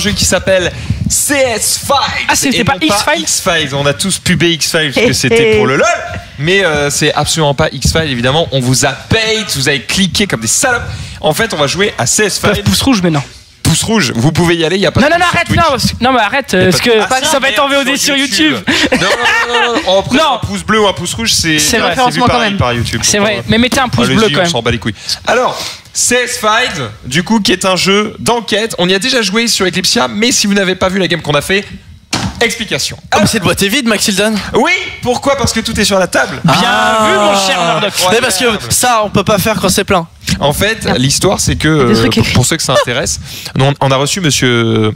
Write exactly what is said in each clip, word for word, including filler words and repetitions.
jeu qui s'appelle C S Files. Ah, c'était et pas non X-Files X-Files. On a tous pubé X-Files parce que c'était pour le LOL. Mais euh, c'est absolument pas X-Files, évidemment. On vous a bait, vous avez cliqué comme des salopes. En fait, on va jouer à C S Files. Pouce rouge, mais non. Pouce rouge, vous pouvez y aller, il y a pas non, de non, non, arrête, non, non, mais arrête, parce que ah, ça va être en V O D sur YouTube. Non, non, non, non, non. Après, non. un pouce bleu ou un pouce rouge, c'est, c'est vrai, c'est vu pareil par YouTube. C'est vrai, mais mettez un pouce bleu quand même. On s'en bat les couilles. Alors, C S Files, du coup, qui est un jeu d'enquête. On y a déjà joué sur Eclipsia, mais si vous n'avez pas vu la game qu'on a fait, explication. Ah, mais cette boîte est vide, Maxildan. Oui, pourquoi ? Parce que tout est sur la table. Bien ah. vu, mon cher Murdoch. Mais parce que ça, on peut pas faire quand c'est plein. En fait, non. l'histoire, c'est que, euh, pour, pour ceux que ça intéresse, on, on a reçu monsieur...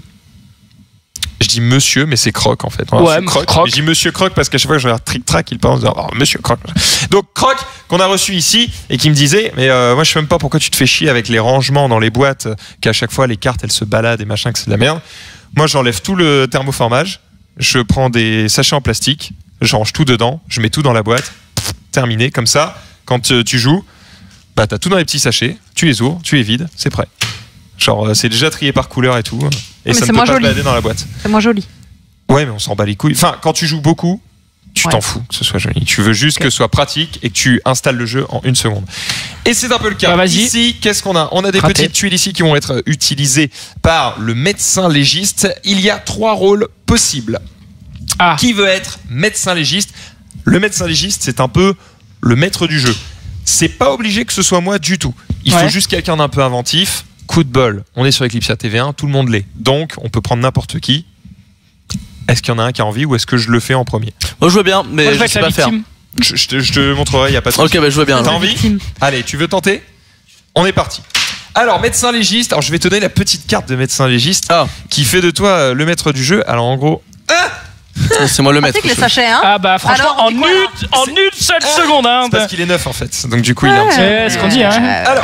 Je dis monsieur, mais c'est Croc en fait. On ouais, Croc. Croc. Je dis monsieur Croc parce qu'à chaque fois que je regarde Trick Track, il pense oh, monsieur Croc. Donc Croc, qu'on a reçu ici et qui me disait mais euh, moi je sais même pas pourquoi tu te fais chier avec les rangements dans les boîtes, qu'à chaque fois les cartes elles se baladent et machin, que c'est de la merde. Moi j'enlève tout le thermoformage, je prends des sachets en plastique, je range tout dedans, je mets tout dans la boîte, pff, terminé. Comme ça, quand euh, tu joues, bah t'as tout dans les petits sachets, tu les ouvres, tu les vides, c'est prêt. Genre c'est déjà trié par couleur et tout. Et ça ne peut pas se balader dans la boîte. C'est moins joli. Ouais, mais on s'en bat les couilles. Enfin, quand tu joues beaucoup, tu ouais. t'en fous que ce soit joli. Tu veux juste okay. que ce soit pratique et que tu installes le jeu en une seconde. Et c'est un peu le cas. Bah, ici, qu'est-ce qu'on a ? On a des Raté. petites tuiles ici qui vont être utilisées par le médecin légiste. Il y a trois rôles possibles. Ah. Qui veut être médecin légiste ? Le médecin légiste, c'est un peu le maître du jeu. C'est pas obligé que ce soit moi du tout. Il ouais. faut juste quelqu'un d'un peu inventif. Coup de bol, on est sur Eclipsia T V un, tout le monde l'est. Donc, on peut prendre n'importe qui. Est-ce qu'il y en a un qui a envie ou est-ce que je le fais en premier ? Moi, je veux bien, mais Moi, je, je sais pas faire. Je, je, te, je te montrerai, il n'y a pas de souci. Ok, bah, je veux bien. T'as envie ? Allez, tu veux tenter ? On est parti. Alors, médecin légiste, alors je vais te donner la petite carte de médecin légiste ah. qui fait de toi euh, le maître du jeu. Alors, en gros... Ah c'est moi le maître. Ah, c'est que les sachets, hein. Ah bah franchement, Alors, en une en une seule ah, seconde, hein. C'est parce qu'il est neuf en fait. Donc du coup, il est un petit. C'est ce qu'on dit, hein. Alors.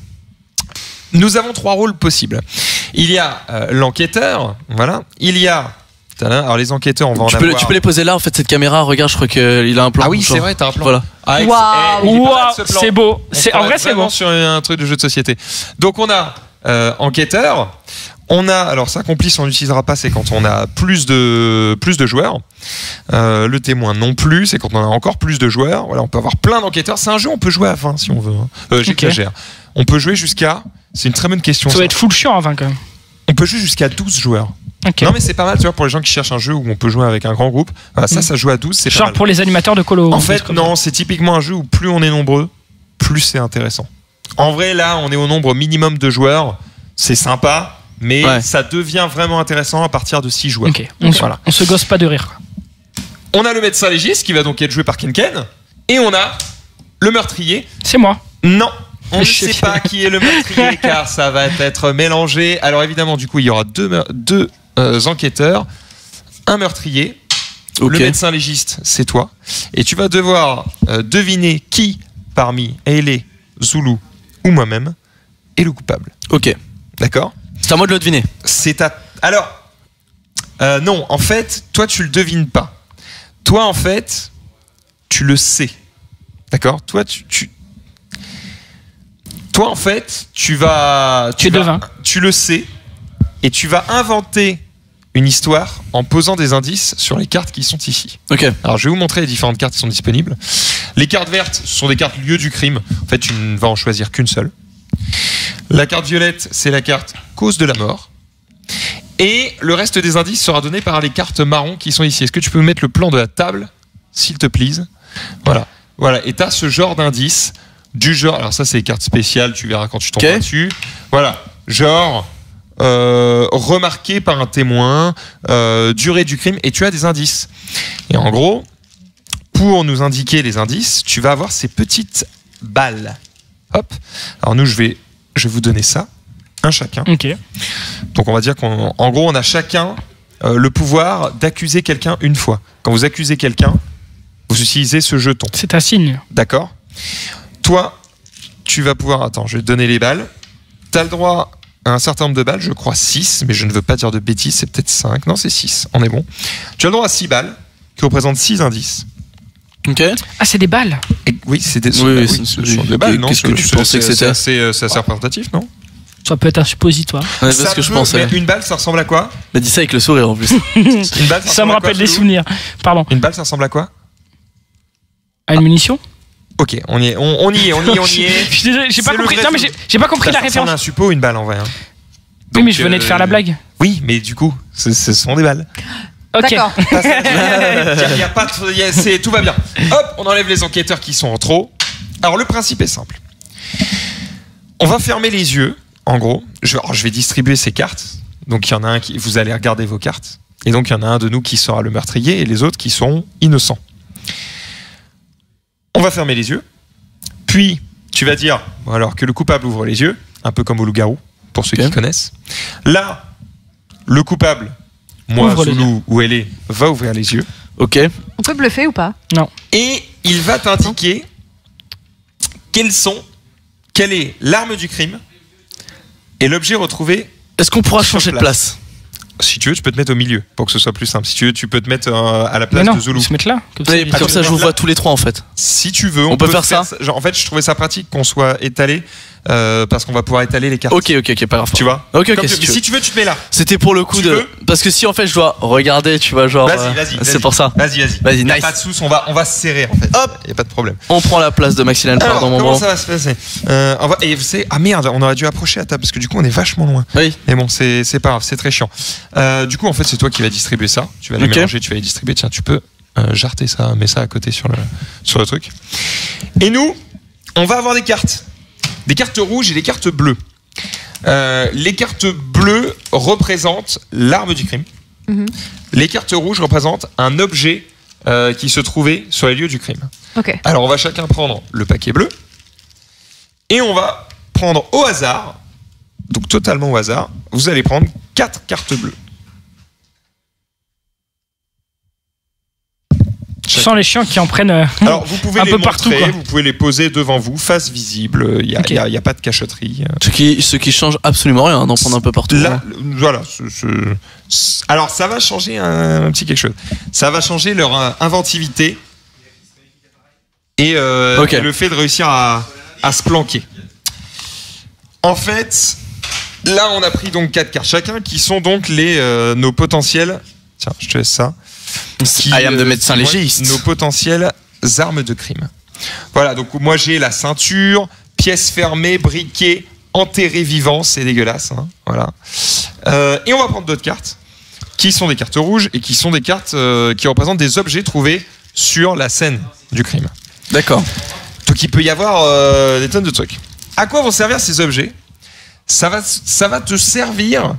Nous avons trois rôles possibles. Il y a euh, l'enquêteur, voilà. Il y a, alors les enquêteurs, on va tu en peux, avoir. Tu peux les poser là, en fait, cette caméra. Regarde, je crois qu'il a un plan. Ah oui, c'est vrai, t'as un plan. Voilà. Ah, Waouh, wow, c'est beau. C'est en vrai, c'est bon. Sur un truc de jeu de société. Donc on a euh, enquêteur. On a, alors ça complice, on n'utilisera pas, c'est quand on a plus de plus de joueurs. Euh, le témoin non plus, c'est quand on a encore plus de joueurs. Voilà, on peut avoir plein d'enquêteurs. C'est un jeu, on peut jouer à vingt si on veut. Hein. Euh, J'exagère. Okay. On peut jouer jusqu'à. C'est une très bonne question. Ça, ça. va être full chiant à vingt quand même. On peut jouer jusqu'à douze joueurs. Okay. Non mais c'est pas mal, tu vois, pour les gens qui cherchent un jeu où on peut jouer avec un grand groupe. Voilà, ça, mmh. ça joue à douze, c'est Genre pas mal. Pour les animateurs de colo. En fait, non, c'est typiquement un jeu où plus on est nombreux, plus c'est intéressant. En vrai, là, on est au nombre minimum de joueurs. C'est sympa. Mais ouais. ça devient vraiment intéressant à partir de six joueurs. Ok, on, voilà. se, on se gosse pas de rire. On a le médecin légiste qui va donc être joué par Kenken. Et on a le meurtrier. C'est moi. Non, on ne sait pas qui est le meurtrier car ça va être mélangé. Alors évidemment, du coup, il y aura deux, deux euh, enquêteurs, un meurtrier. Okay. Le médecin légiste, c'est toi. Et tu vas devoir euh, deviner qui parmi Ailey, Zulu ou moi-même est le coupable. Ok. D'accord ? C'est à moi de le deviner. C'est à... Alors, euh, non, en fait, toi, tu le devines pas. Toi, en fait, tu le sais. D'accord ? Toi, tu, tu... Toi, en fait, tu vas... Tu, tu, vas... tu le sais et tu vas inventer une histoire en posant des indices sur les cartes qui sont ici. Ok. Alors, je vais vous montrer les différentes cartes qui sont disponibles. Les cartes vertes, ce sont des cartes lieu du crime. En fait, tu ne vas en choisir qu'une seule. La carte violette, c'est la carte cause de la mort. Et le reste des indices sera donné par les cartes marron qui sont ici. Est-ce que tu peux me mettre le plan de la table, s'il te plaît ? Voilà. Voilà. Et tu as ce genre d'indices du genre... Alors ça, c'est les cartes spéciales, tu verras quand tu tombes okay. dessus. Voilà. Genre, euh, remarqué par un témoin, euh, durée du crime, et tu as des indices. Et en gros, pour nous indiquer les indices, tu vas avoir ces petites balles. Hop. Alors nous, je vais, je vais vous donner ça, un chacun. Ok. Donc on va dire qu'en en gros, on a chacun euh, le pouvoir d'accuser quelqu'un une fois. Quand vous accusez quelqu'un, vous utilisez ce jeton. C'est un signe. D'accord. Toi, tu vas pouvoir... Attends, je vais te donner les balles. Tu as le droit à un certain nombre de balles, je crois six, mais je ne veux pas dire de bêtises, c'est peut-être cinq. Non, c'est six, on est bon. Tu as le droit à six balles, qui représentent six indices. Ok. Ah, c'est des balles. Et, oui, c'est des, oui, oui, c'est, ce sont des balles, non ? Qu'est-ce que tu pensais que c'était ? C'est assez, c'est assez représentatif, non ? Ça peut être un suppositoire. Ouais, c'est Ça ce que je peut- pensais. mais une balle, ça ressemble à quoi? Mais dis ça avec le sourire en plus. Une balle, Ça me ressemble à rappelle quoi, des Chelou souvenirs. Pardon. Une balle, ça ressemble à quoi? À une munition? Ok, on y est, on, on y est, on y est, on y est. Je suis désolé, j'ai pas C'est le compris. vrai Non, mais flou. j'ai j'ai pas compris Ça la ressemble à un référence. suppôt, une balle en vrai. hein. Oui, mais Donc, je venais de euh, faire la blague. Oui, mais du coup, ce, ce sont des balles. Ok. D'accord. Il y a pas de- il y a- c'est- tout va bien. Hop, on enlève les enquêteurs qui sont en trop. Alors le principe est simple. On va fermer les yeux, en gros. Je, alors, je vais distribuer ces cartes. Donc il y en a un qui, vous allez regarder vos cartes. Et donc il y en a un de nous qui sera le meurtrier et les autres qui sont innocents. On va fermer les yeux. Puis tu vas dire, bon, alors que le coupable ouvre les yeux, un peu comme au loup-garou, pour ceux Ok. qui connaissent. Là, le coupable, moi, Ouvre les Zoulou, où elle est, va ouvrir les yeux. Ok. On peut bluffer ou pas? Et il va t'indiquer quels sont, quelle est l'arme du crime et l'objet retrouvé. Est-ce qu'on pourra Sur changer de place. place? Si tu veux, tu peux te mettre au milieu pour que ce soit plus simple. Si tu veux, tu peux te mettre euh, à la Mais place non, de Zoulou. ils se mettent là. Comme ça, Oui, ils- comme ça, je vous vois tous les trois en fait. Si tu veux, on, On peut faire ça Genre, en fait, je trouvais ça pratique qu'on soit étalé euh, parce qu'on va pouvoir étaler les cartes. Ok, ok, ok, pas grave. Tu vois. Ok, ok, Comme si tu- tu veux. si tu veux, tu te mets là. C'était pour le coup Tu de. veux Parce que si en fait je dois regarder, tu vois, genre. Vas-y, euh, vas-y. C'est vas-y. pour ça. Vas-y, vas-y. Vas-y, Y a nice. pas de sous, on va, on va se serrer en fait. Hop. Y a pas de problème. On prend la place de Maxilène, Alors, pardon, mon comment bro. ça va se passer euh, on va- Et vous savez, ah merde, on aurait dû approcher la table parce que du coup, on est vachement loin. Oui. Mais bon, c'est c'est pas grave, c'est très chiant. Euh, du coup, en fait, c'est toi qui vas distribuer ça. Tu vas les Ok. mélanger, tu vas les distribuer. Tiens, tu peux euh, jarter ça, mets ça à côté sur le, sur le truc. Et nous, on va avoir des cartes. Des cartes rouges et des cartes bleues. Euh, les cartes bleues représentent l'arme du crime. Mhm. Les cartes rouges représentent un objet euh, qui se trouvait sur les lieux du crime. Ok. Alors, on va chacun prendre le paquet bleu et on va prendre au hasard, donc totalement au hasard, vous allez prendre quatre cartes bleues. Je sens les chiens qui en prennent. euh, Alors, vous pouvez Un les peu montrer, partout, quoi. vous pouvez les poser devant vous, face visible, il n'y a, Ok. y a- y a pas de cachotterie. Ce qui, ce qui change absolument rien d'en prendre un peu partout. Là, voilà. ce- ce- ce- alors, ça va changer un, un petit quelque chose. Ça va changer leur euh, inventivité et, euh, Ok. et le fait de réussir à, à se planquer. En fait, là, on a pris donc quatre cartes chacun, qui sont donc les euh, nos potentiels. Tiens, je te laisse ça. Qui, I am the euh, médecin qui vont être légiste. Nos potentielles armes de crime. Voilà. Donc moi, j'ai la ceinture, pièce fermée, briquet, enterré vivant. C'est dégueulasse. Hein, voilà. Euh, et on va prendre d'autres cartes, qui sont des cartes rouges et qui sont des cartes euh, qui représentent des objets trouvés sur la scène du crime. D'accord. Donc il peut y avoir euh, des tonnes de trucs. À quoi vont servir ces objets ? ça va, ça va te servir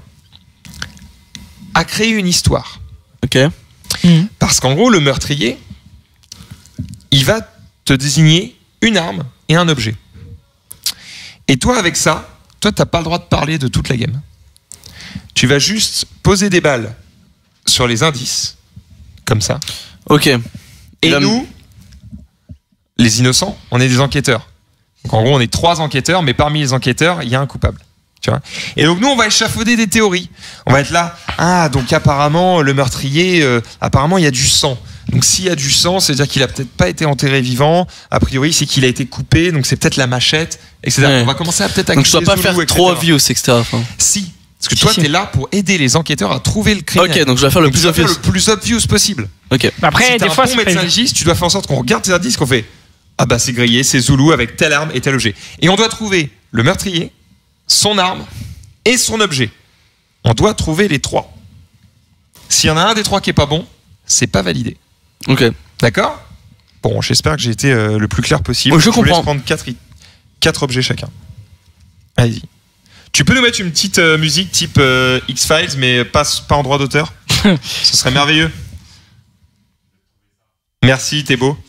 à créer une histoire. Ok. Mhm. Parce qu'en gros, le meurtrier, il va te désigner une arme et un objet. Et toi, avec ça, toi, t'as pas le droit de parler de toute la game. Tu vas juste poser des balles sur les indices, comme ça. Ok. Et Il va me- nous, les innocents, on est des enquêteurs. Donc en gros, on est trois enquêteurs, mais parmi les enquêteurs, il y a un coupable. Tu vois. Et donc nous, on va échafauder des théories. On va être là, ah, donc apparemment, le meurtrier, euh, apparemment, il y a du sang. Donc s'il y a du sang, c'est-à-dire qu'il a peut-être pas été enterré vivant. A priori, c'est qu'il a été coupé, donc c'est peut-être la machette, et cetera. Ouais. On va commencer à peut-être Donc je dois accuser pas Zoulou, faire et cetera. trop obvious, et cetera. Enfin. Si. Parce que Si, toi, si. t'es là pour aider les enquêteurs à trouver le criminel. Ok, donc je dois faire le Donc, tu plus dois faire obvious. le plus obvious possible. Ok. Après, si t'es des un fois, bon c'est médecin pas- légiste, tu dois faire en sorte qu'on regarde tes indices, qu'on fait ah bah c'est grillé, c'est Zoulou avec telle arme et tel objet. Et on doit trouver le meurtrier, son arme et son objet. On doit trouver les trois. S'il y en a un des trois qui est pas bon, c'est pas validé. Ok. D'accord ? Bon, j'espère que j'ai été euh, le plus clair possible. Oh, je vous laisse comprends. prendre quatre, quatre objets chacun. Allez-y. Tu peux nous mettre une petite euh, musique type euh, X-Files, mais pas, pas en droit d'auteur ? Ce serait merveilleux. Merci, t'es beau.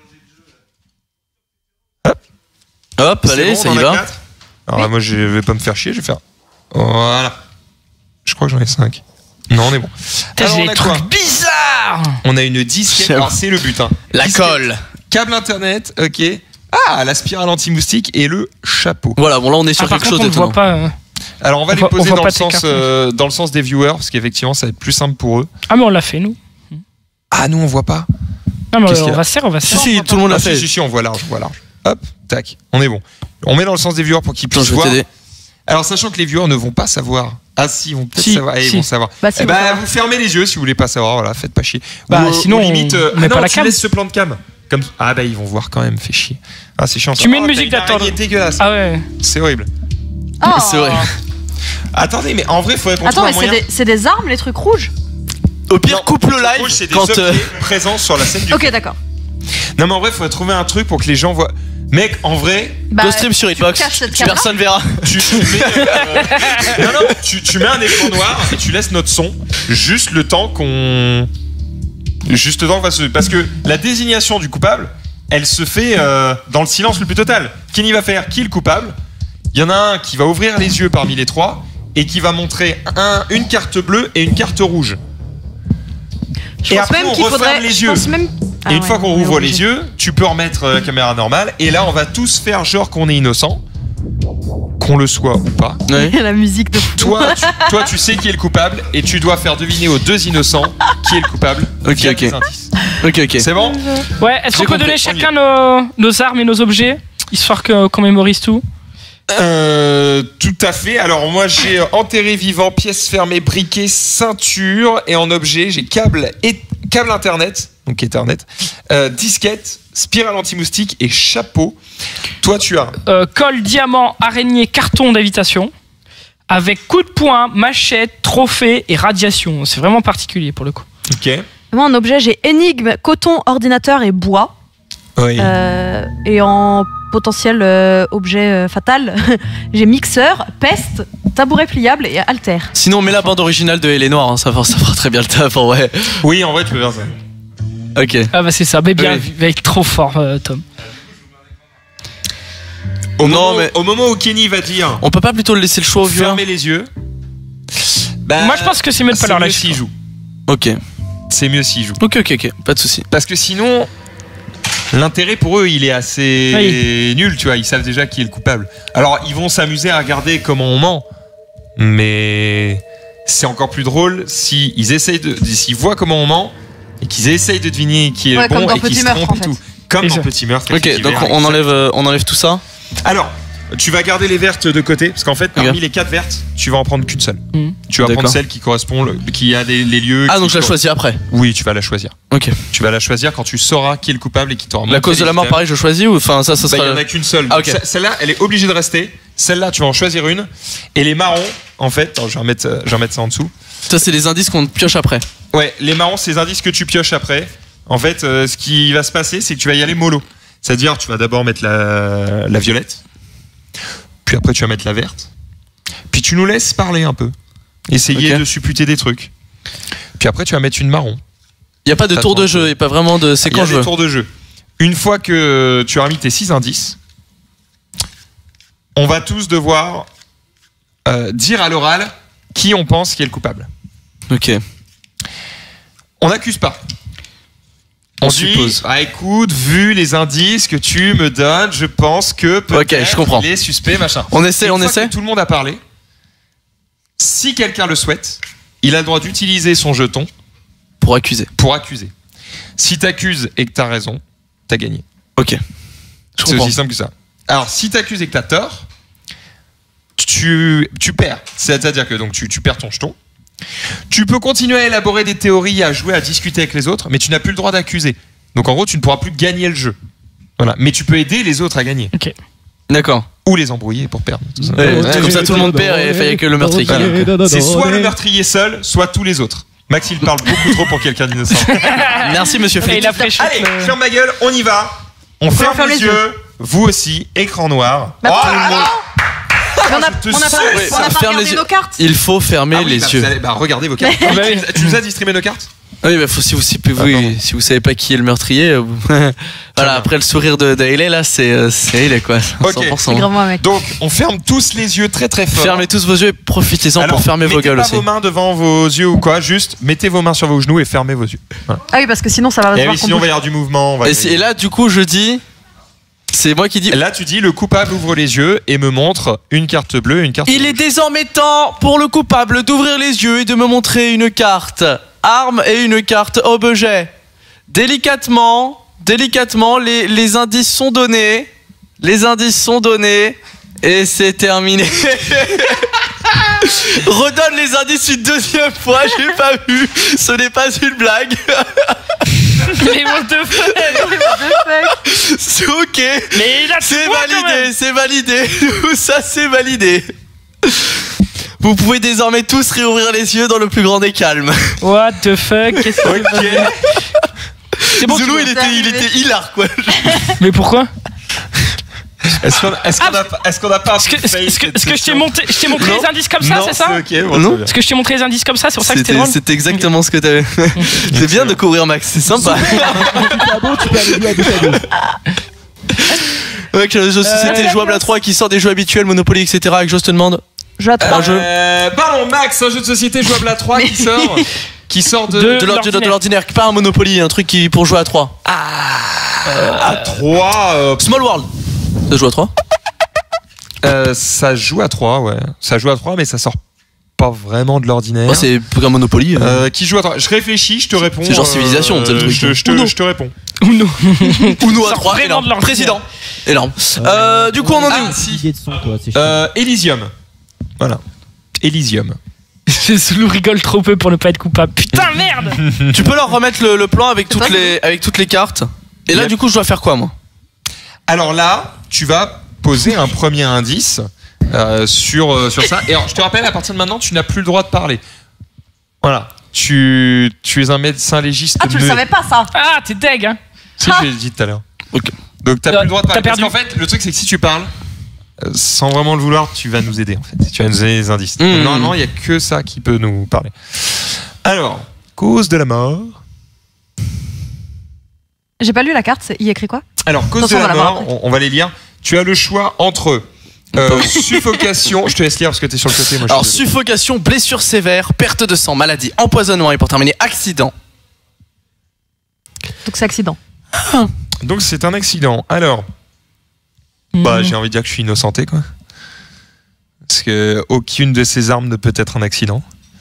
Hop, C'est allez, bon, ça on y en a va. quatre. Alors là, moi, je vais pas me faire chier, je vais faire. Voilà. Je crois que j'en ai cinq. Non, on est bon. Putain, Alors, j'ai on des a quoi ? trucs bizarres. On a une disquette. J'aime. Alors, c'est le but. Hein. La Disquette, colle. câble internet, ok. Ah, la spirale anti-moustique et le chapeau. Voilà, bon là on est sur Ah, par quelque contre, chose on ne voit d'étonnant. pas. euh. Alors, on va On les voit- on poser voit dans pas le, tes sens, cartes. euh, dans le sens des viewers, parce qu'effectivement, ça va être plus simple pour eux. Ah, mais on l'a fait, nous. Ah, nous, on voit pas. Non, mais Qu'est-ce on qu'il y a va se serrer, on va se Si, serrer. si, tout le monde Ah, l'a si, fait. si, si, on voit large, on voit large. Hop, tac, on est bon. On met dans le sens des viewers pour qu'ils Attends, puissent je vais voir. t'aider. Alors, sachant que les viewers ne vont pas savoir. Ah si, ils vont peut-être Si, savoir. Eh, ils si. vont savoir. Bah, si, Eh ils vont bah, savoir. vous fermez les yeux si vous voulez pas savoir. Voilà, faites pas chier. Bah, Ou, sinon, ou limite, on- euh, on met ah pas non, la tu cam. laisses ce plan de cam. Comme ah bah ils vont voir quand même, fait chier. Ah c'est chiant. Tu ça. mets une Oh, musique t'as d'attente. araignée dégueulasse. Ah ouais. C'est horrible. Oh. C'est vrai. Attendez, mais en vrai, il faudrait qu'on Attends, trouve mais un c'est moyen. des, c'est des armes, les trucs rouges? Au pire, Non, coupe le rouge, live c'est des quand. objets euh, présents sur la scène du. Ok, d'accord. Non mais en vrai, il faudrait trouver un truc pour que les gens voient. Mec, en vrai, Bah, Go stream sur tu Hitbox. caches cette caméra. Personne verra. tu, tu mets, euh, non, non, tu, tu mets un écran noir et tu laisses notre son juste le temps qu'on. Juste le temps qu'on fasse. Parce que la désignation du coupable, elle se fait euh, dans le silence le plus total. Kenny va faire qui est le coupable. Il y en a un qui va ouvrir les yeux parmi les trois et qui va montrer un, une carte bleue et une carte rouge. Je Et pense après, même on qu'il referme faudrait. les je yeux. pense même- Ah Et une ouais, fois qu'on on est rouvre les obligé. yeux, tu peux remettre euh, la caméra normale. Et là, on va tous faire genre qu'on est innocent, qu'on le soit ou pas. Ouais. La musique de fou. Toi, tu, toi, tu sais qui est le coupable et tu dois faire deviner aux deux innocents qui est le coupable. Ok, via ok. des indices. Ok, ok. C'est bon? Ouais, est-ce J'ai qu'on peut compris, donner on y chacun nos, nos armes et nos objets, histoire que- qu'on mémorise tout? Euh, tout à fait. Alors moi, j'ai enterré vivant, pièce fermée, briquet, ceinture et en objet, j'ai câble et câble internet, donc Ethernet, euh, disquette, spirale anti-moustique et chapeau. Toi, tu as Euh, Colle, diamant, araignée, carton d'invitation. Avec coup de poing, machette, trophée et radiation. C'est vraiment particulier pour le coup. Ok. Moi, en objet, j'ai énigme, coton, ordinateur et bois. Oui. Euh, et en potentiel euh, objet euh, fatal, j'ai mixeur, peste, tabouret pliable et halter. Sinon, on met la bande originale de Elle est Noire, hein, ça, fera, ça fera très bien le taf, en vrai. Oui, en vrai, tu peux faire ça. Ok. Ah bah c'est ça, mais bien Oui. vu, avec trop fort euh, Tom. Au, Non, moment, mais- au moment où Kenny va dire On peut pas plutôt laisser le choix au viewers? fermez les yeux. Bah, Moi je pense que c'est mieux de pas c'est leur mieux lâcher. s'il joue. Ok. C'est mieux s'il joue. Ok, ok, ok. Pas de soucis. Parce que sinon, l'intérêt pour eux, il est assez Oui. nul, tu vois. Ils savent déjà qui est le coupable. Alors, ils vont s'amuser à regarder comment on ment, mais c'est encore plus drôle si ils essayent de, s'ils voient comment on ment et qu'ils essayent de deviner qui est Ouais, le comme bon dans et qu'ils Petit se Meurtre, trompent en et fait. tout. Comme Et dans ça. Petit Meurtre. Ok, Effet donc divers, on exact. enlève, euh, on enlève tout ça. Alors, tu vas garder les vertes de côté, parce qu'en fait, parmi Ok. les quatre vertes, tu vas en prendre qu'une seule. Mhm. Tu vas D'accord. prendre celle qui correspond, le- qui a des, les lieux. Ah, qui donc je la cor- choisis après. Oui, tu vas la choisir. Ok. Tu vas la choisir quand tu sauras qui est le coupable et qui t'aura La montré cause de les la mort, items. pareil, je choisis ou enfin ça, ça Bah, il sera. y en a qu'une seule. Ah, Donc, ok. ce- Celle-là, elle est obligée de rester. Celle-là, tu vas en choisir une. Et les marrons, en fait, attends, je vais remettre, euh, je vais remettre ça en dessous. Ça, c'est les indices qu'on pioche après. Ouais, les marrons, c'est les indices que tu pioches après. En fait, euh, ce qui va se passer, c'est que tu vas y aller mollo. C'est-à-dire, tu vas d'abord mettre la, la violette. Puis après, tu vas mettre la verte. Puis tu nous laisses parler un peu. Essayer Ok. de supputer des trucs. Puis après, tu vas mettre une marron. Il y a pas de T'attends tour de un jeu, peu. il y a pas vraiment de. C'est Il y quand a je des veux. tours de jeu. Une fois que tu as mis tes six indices, on va tous devoir euh, dire à l'oral qui on pense qui est le coupable. Ok. On n'accuse pas. On On dit, suppose. ah écoute, vu les indices que tu me donnes, je pense que peut-être Ok, je comprends. il est suspect, machin. On essaie, Une on fois essaie. que tout le monde a parlé. Si quelqu'un le souhaite, il a le droit d'utiliser son jeton Pour accuser. pour accuser. Si t'accuses et que t'as raison, t'as gagné. Ok. Je C'est comprends. aussi simple que ça. Alors, si t'accuses et que t'as tort, tu, tu perds. C'est-à-dire que donc, tu, tu perds ton jeton. Tu peux continuer à élaborer des théories, à jouer, à discuter avec les autres, mais tu n'as plus le droit d'accuser. Donc, en gros, tu ne pourras plus gagner le jeu. Voilà. Mais tu peux aider les autres à gagner. D'accord. Ou les embrouiller pour perdre. tout ça. Ouais, comme ça, tout le monde perd et il y a que le meurtrier. Voilà. C'est soit le meurtrier seul, soit tous les autres. Max, il parle beaucoup trop pour quelqu'un d'innocent. Merci, monsieur Et Flick. il a fait Allez, le- ferme ma gueule, on y va. On ferme, ferme les les yeux. Vous aussi, écran noir. Bah, Oh là là. Mais on a, je te on a pas, sais, on a ouais, pas ferme regardé les yeux. nos cartes. Il faut fermer Ah oui, les bah, yeux. vous allez- bah, regardez vos cartes. bah oui. Tu nous as distribué nos cartes? Oui, bah, faut, si, vous, si, vous, Ah, pardon. si vous savez pas qui est le meurtrier, euh, vous- voilà, bien. après le sourire de, de Hayley, là, c'est euh, c'est Hayley, quoi. Ok. cent pour C'est cent. gravement un mec. Donc, on ferme tous les yeux très très fort. Fermez tous vos yeux et profitez-en Alors, pour fermer vos mettez gueules pas aussi. vos mains devant vos yeux ou quoi, juste mettez vos mains sur vos genoux et fermez vos yeux. Voilà. Ah oui, parce que sinon ça va se Et voir oui, qu'on sinon, il va y bouge. avoir du mouvement. on va Et, y c'est- aller. et là, du coup, je dis. C'est moi qui dis. Là, tu dis le coupable ouvre les yeux et me montre une carte bleue et une carte Il rouge. est désormais temps pour le coupable d'ouvrir les yeux et de me montrer une carte arme et une carte objet. Délicatement, délicatement, les, les indices sont donnés. Les indices sont donnés. Et c'est terminé. Redonne les indices une deuxième fois, j'ai pas vu. Ce n'est pas une blague. Mais what the fuck? C'est ok. Mais il a C'est tout quand validé, même. c'est validé. Tout ça, c'est validé. Vous pouvez désormais tous réouvrir les yeux dans le plus grand des calmes. What the fuck? Qu'est-ce que c'est bon, Zoulou, tu il vois. était, il était hilar, quoi. Mais pourquoi? Est-ce qu'on est-ce qu'on a, est-ce qu'on a pas Est-ce que, est-ce que, est-ce que je t'ai monté, je t'ai montré Non. les indices comme ça, Non, c'est ça? ok, bon, Non. très bien. Est-ce que je t'ai montré les indices comme ça, c'est pour ça que c'était C'était drôle? c'était exactement ce que t'avais. C'est bien de courir, Max, c'est sympa. Tu peux aller jouer à deux à deux. Ouais, que le jeu de société Euh, jouable à trois qui sort des jeux habituels, Monopoly, et cetera. Et que je te demande. Je à trois. Un jeu. Euh, Ballon Max, un jeu de société jouable à trois qui sort. Qui sort de. De- De l'or- de l'ordinaire. l'ordinaire, pas un Monopoly, un truc qui pour jouer à trois. à trois. euh, Small World. Ça joue à trois. euh, ça joue à trois, ouais. Ça joue à trois, mais ça sort pas vraiment de l'ordinaire. Moi, c'est un Monopoly. euh. Euh, qui joue à trois? Je réfléchis, je te réponds. C'est genre Civilisation, c'est le truc. Je, je te, Uno. je te réponds. Uno. Uno à sort trois, vraiment énorme. de l'ordinaire. Président. Énorme. Euh, du coup, on en est Ah, où? si. Idée de son, toi, c'est chiant. Euh, Elysium. Voilà. Elysium. Zoulou rigole trop peu pour ne pas être coupable. Putain, merde! Tu peux leur remettre le, le plan avec C'est toutes toi, les avec toutes les cartes. Et là, Yep. du coup, je dois faire quoi, moi? Alors là, tu vas poser un premier indice euh, sur, euh, sur ça. Et alors, je te rappelle, à partir de maintenant, tu n'as plus le droit de parler. Voilà. Tu, tu es un médecin légiste. Ah, tu le muet. savais pas ça? Ah, t'es deg, hein? Si, je l'ai dit tout à l'heure. Ok. Donc, t'as Euh, plus le droit de parler. t'as Parce perdu. qu'en fait, le truc, c'est que si tu parles, euh, sans vraiment le vouloir, tu vas nous aider, en fait. Tu vas nous donner des indices. Mmh. Normalement, il n'y a que ça qui peut nous parler. Alors, cause de la mort. J'ai pas lu la carte, c'est- il y a écrit quoi? Alors, cause Attention, de on la va la voir mort, après. on, on va les lire. Tu as le choix entre euh, suffocation. Je te laisse lire parce que t'es sur le côté. Moi, je Alors, suis désolé. suffocation, blessure sévère, perte de sang, maladie, empoisonnement et pour terminer, accident. Donc c'est accident. Donc, c'est un accident. Alors, bah, j'ai envie de dire que je suis innocenté, quoi. Parce que aucune de ces armes ne peut être un accident.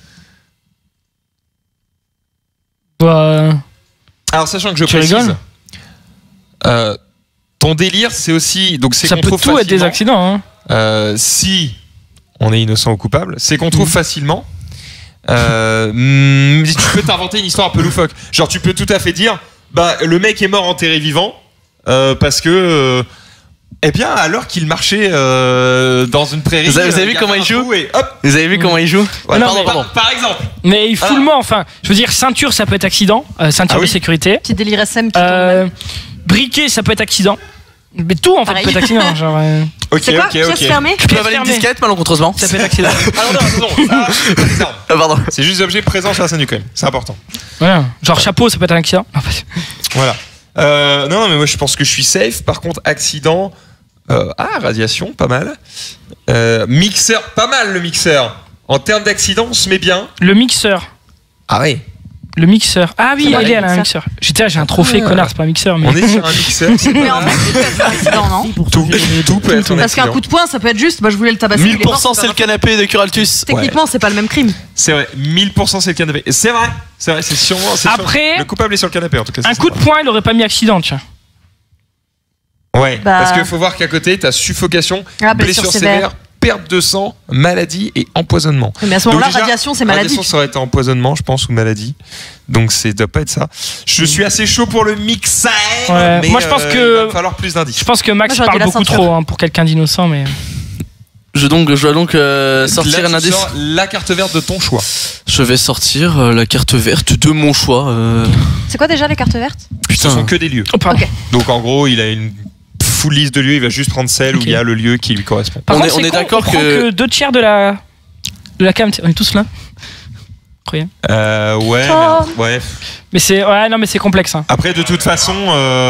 Bah, Alors, sachant que je Tu précise, rigoles euh, ton délire, c'est aussi donc c'est ça qu'on peut trouve tout être des facilement, accidents, hein. euh, si on est innocent ou coupable, c'est qu'on trouve Mhm. facilement. Euh, mm, tu peux t'inventer une histoire un peu loufoque. Genre, tu peux tout à fait dire, bah, le mec est mort enterré vivant euh, parce que, euh, eh bien, alors qu'il marchait euh, dans une prairie. Vous avez- vous avez euh, vu il a comment fait il un joue trou et hop. Vous avez vu comment il joue? Ouais, Non, pardon, mais- pardon. Par exemple. Mais il fout Voilà. le mot, enfin. Je veux dire, ceinture, ça peut être accident. euh, ceinture Ah oui. de sécurité. Petit délire S M qui Euh, tombe. briquet, ça peut être accident. Mais tout, en fait, Pareil. peut être accident. Genre, euh, Ok, C'est quoi? ok, Pièce ok. fermée? Tu peux avaler une fermé. disquette malencontreusement. ça peut être accident. Alors non, non, ça, c'est pas des armes. Ah, pardon. C'est juste des objets présents sur la scène du crime. C'est important. Voilà. Genre, chapeau, ça peut être un accident. En fait. Voilà. Euh, non, non, mais moi je pense que je suis safe. Par contre, accident. euh, ah, radiation, pas mal. Euh, mixeur, pas mal le mixeur. En termes d'accident, on se met bien. Le mixeur. Ah oui. Le mixeur. Ah oui, C'est vrai, il est le là, un mixeur. J'étais là, j'ai un trophée, Ah. connard, c'est pas un mixeur. Mais... On est sur un mixeur. c'est Mais pas en mal. fait, ça peut être un accident, non? Si, pour Tout, changer les- tout peut être un Parce qu'un accident. coup de poing, ça peut être juste, bah je voulais le tabasser. il est mille pour mort, cent c'est c'est pas le canapé de Curaltus. Techniquement, c'est pas le même crime. C'est vrai. mille pour cent c'est le canapé. C'est vrai. C'est vrai. C'est sûrement. c'est sûr. Après- Le coupable est sur le canapé en tout cas. Un c'est coup de certain. poing, il aurait pas mis accident, tiens. Ouais. Bah- Parce qu'il faut voir qu'à côté, t'as suffocation, Ah, blessure blessure sévère, sévère. perte de sang, maladie et empoisonnement. Mais à ce Donc moment-là, déjà, radiation, c'est maladie. Radiation, ça aurait été empoisonnement, je pense, ou maladie. Donc, ça doit pas être ça. Je suis assez chaud pour le mixer. Ouais, mais moi, je pense euh, que- il va falloir plus d'indices. Je pense que Max Moi, j'aurais parle dit la beaucoup ceinture. trop hein, pour quelqu'un d'innocent, mais. Je donc je dois donc euh, sortir Là, un tu indice. sors la carte verte de ton choix. Je vais sortir euh, la carte verte de mon choix. euh. C'est quoi déjà les cartes vertes? Ce Putain. sont que des lieux. Oh, pardon. Ok. Donc, en gros, il a une full liste de lieux. Il va juste prendre celle Ok. où il y a le lieu qui lui correspond. Par On contre, est- on c'est est con, d'accord on prend que- que deux tiers de la de la cam. On est tous là. Euh, ouais, Oh. mais, ouais. Mais c'est ouais, non, mais c'est complexe. Hein. Après, de toute façon. Euh...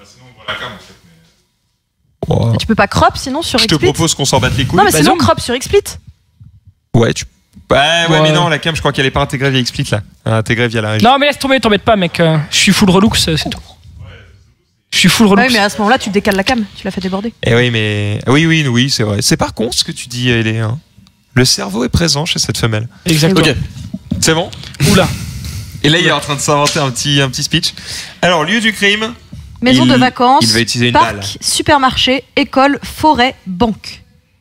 Oh. Tu peux pas crop sinon sur Je te XSplit? propose qu'on s'en batte les couilles. Non, mais Bah, sinon non. crop sur XSplit. Ouais, tu. Ouais, ouais, Ouais. mais non, la cam, je crois qu'elle est pas intégrée via XSplit là. Elle est intégrée via la régie. Non, mais laisse tomber, t'embête pas, mec. euh, Je suis full relux, c'est c'est tout. Je suis full relux. Ouais, mais à ce moment-là, tu décales la cam. Tu l'as fait déborder. Eh oui, mais. Oui, oui, oui, c'est vrai. C'est par contre ce que tu dis, Elé. Hein. Le cerveau est présent chez cette femelle. Exactement. Ok. C'est bon? Oula. Et là, il est en train de s'inventer un petit, un petit speech. Alors, lieu du crime. Maison Il- de vacances, il va utiliser une parc, balle. supermarché, école, forêt, banque.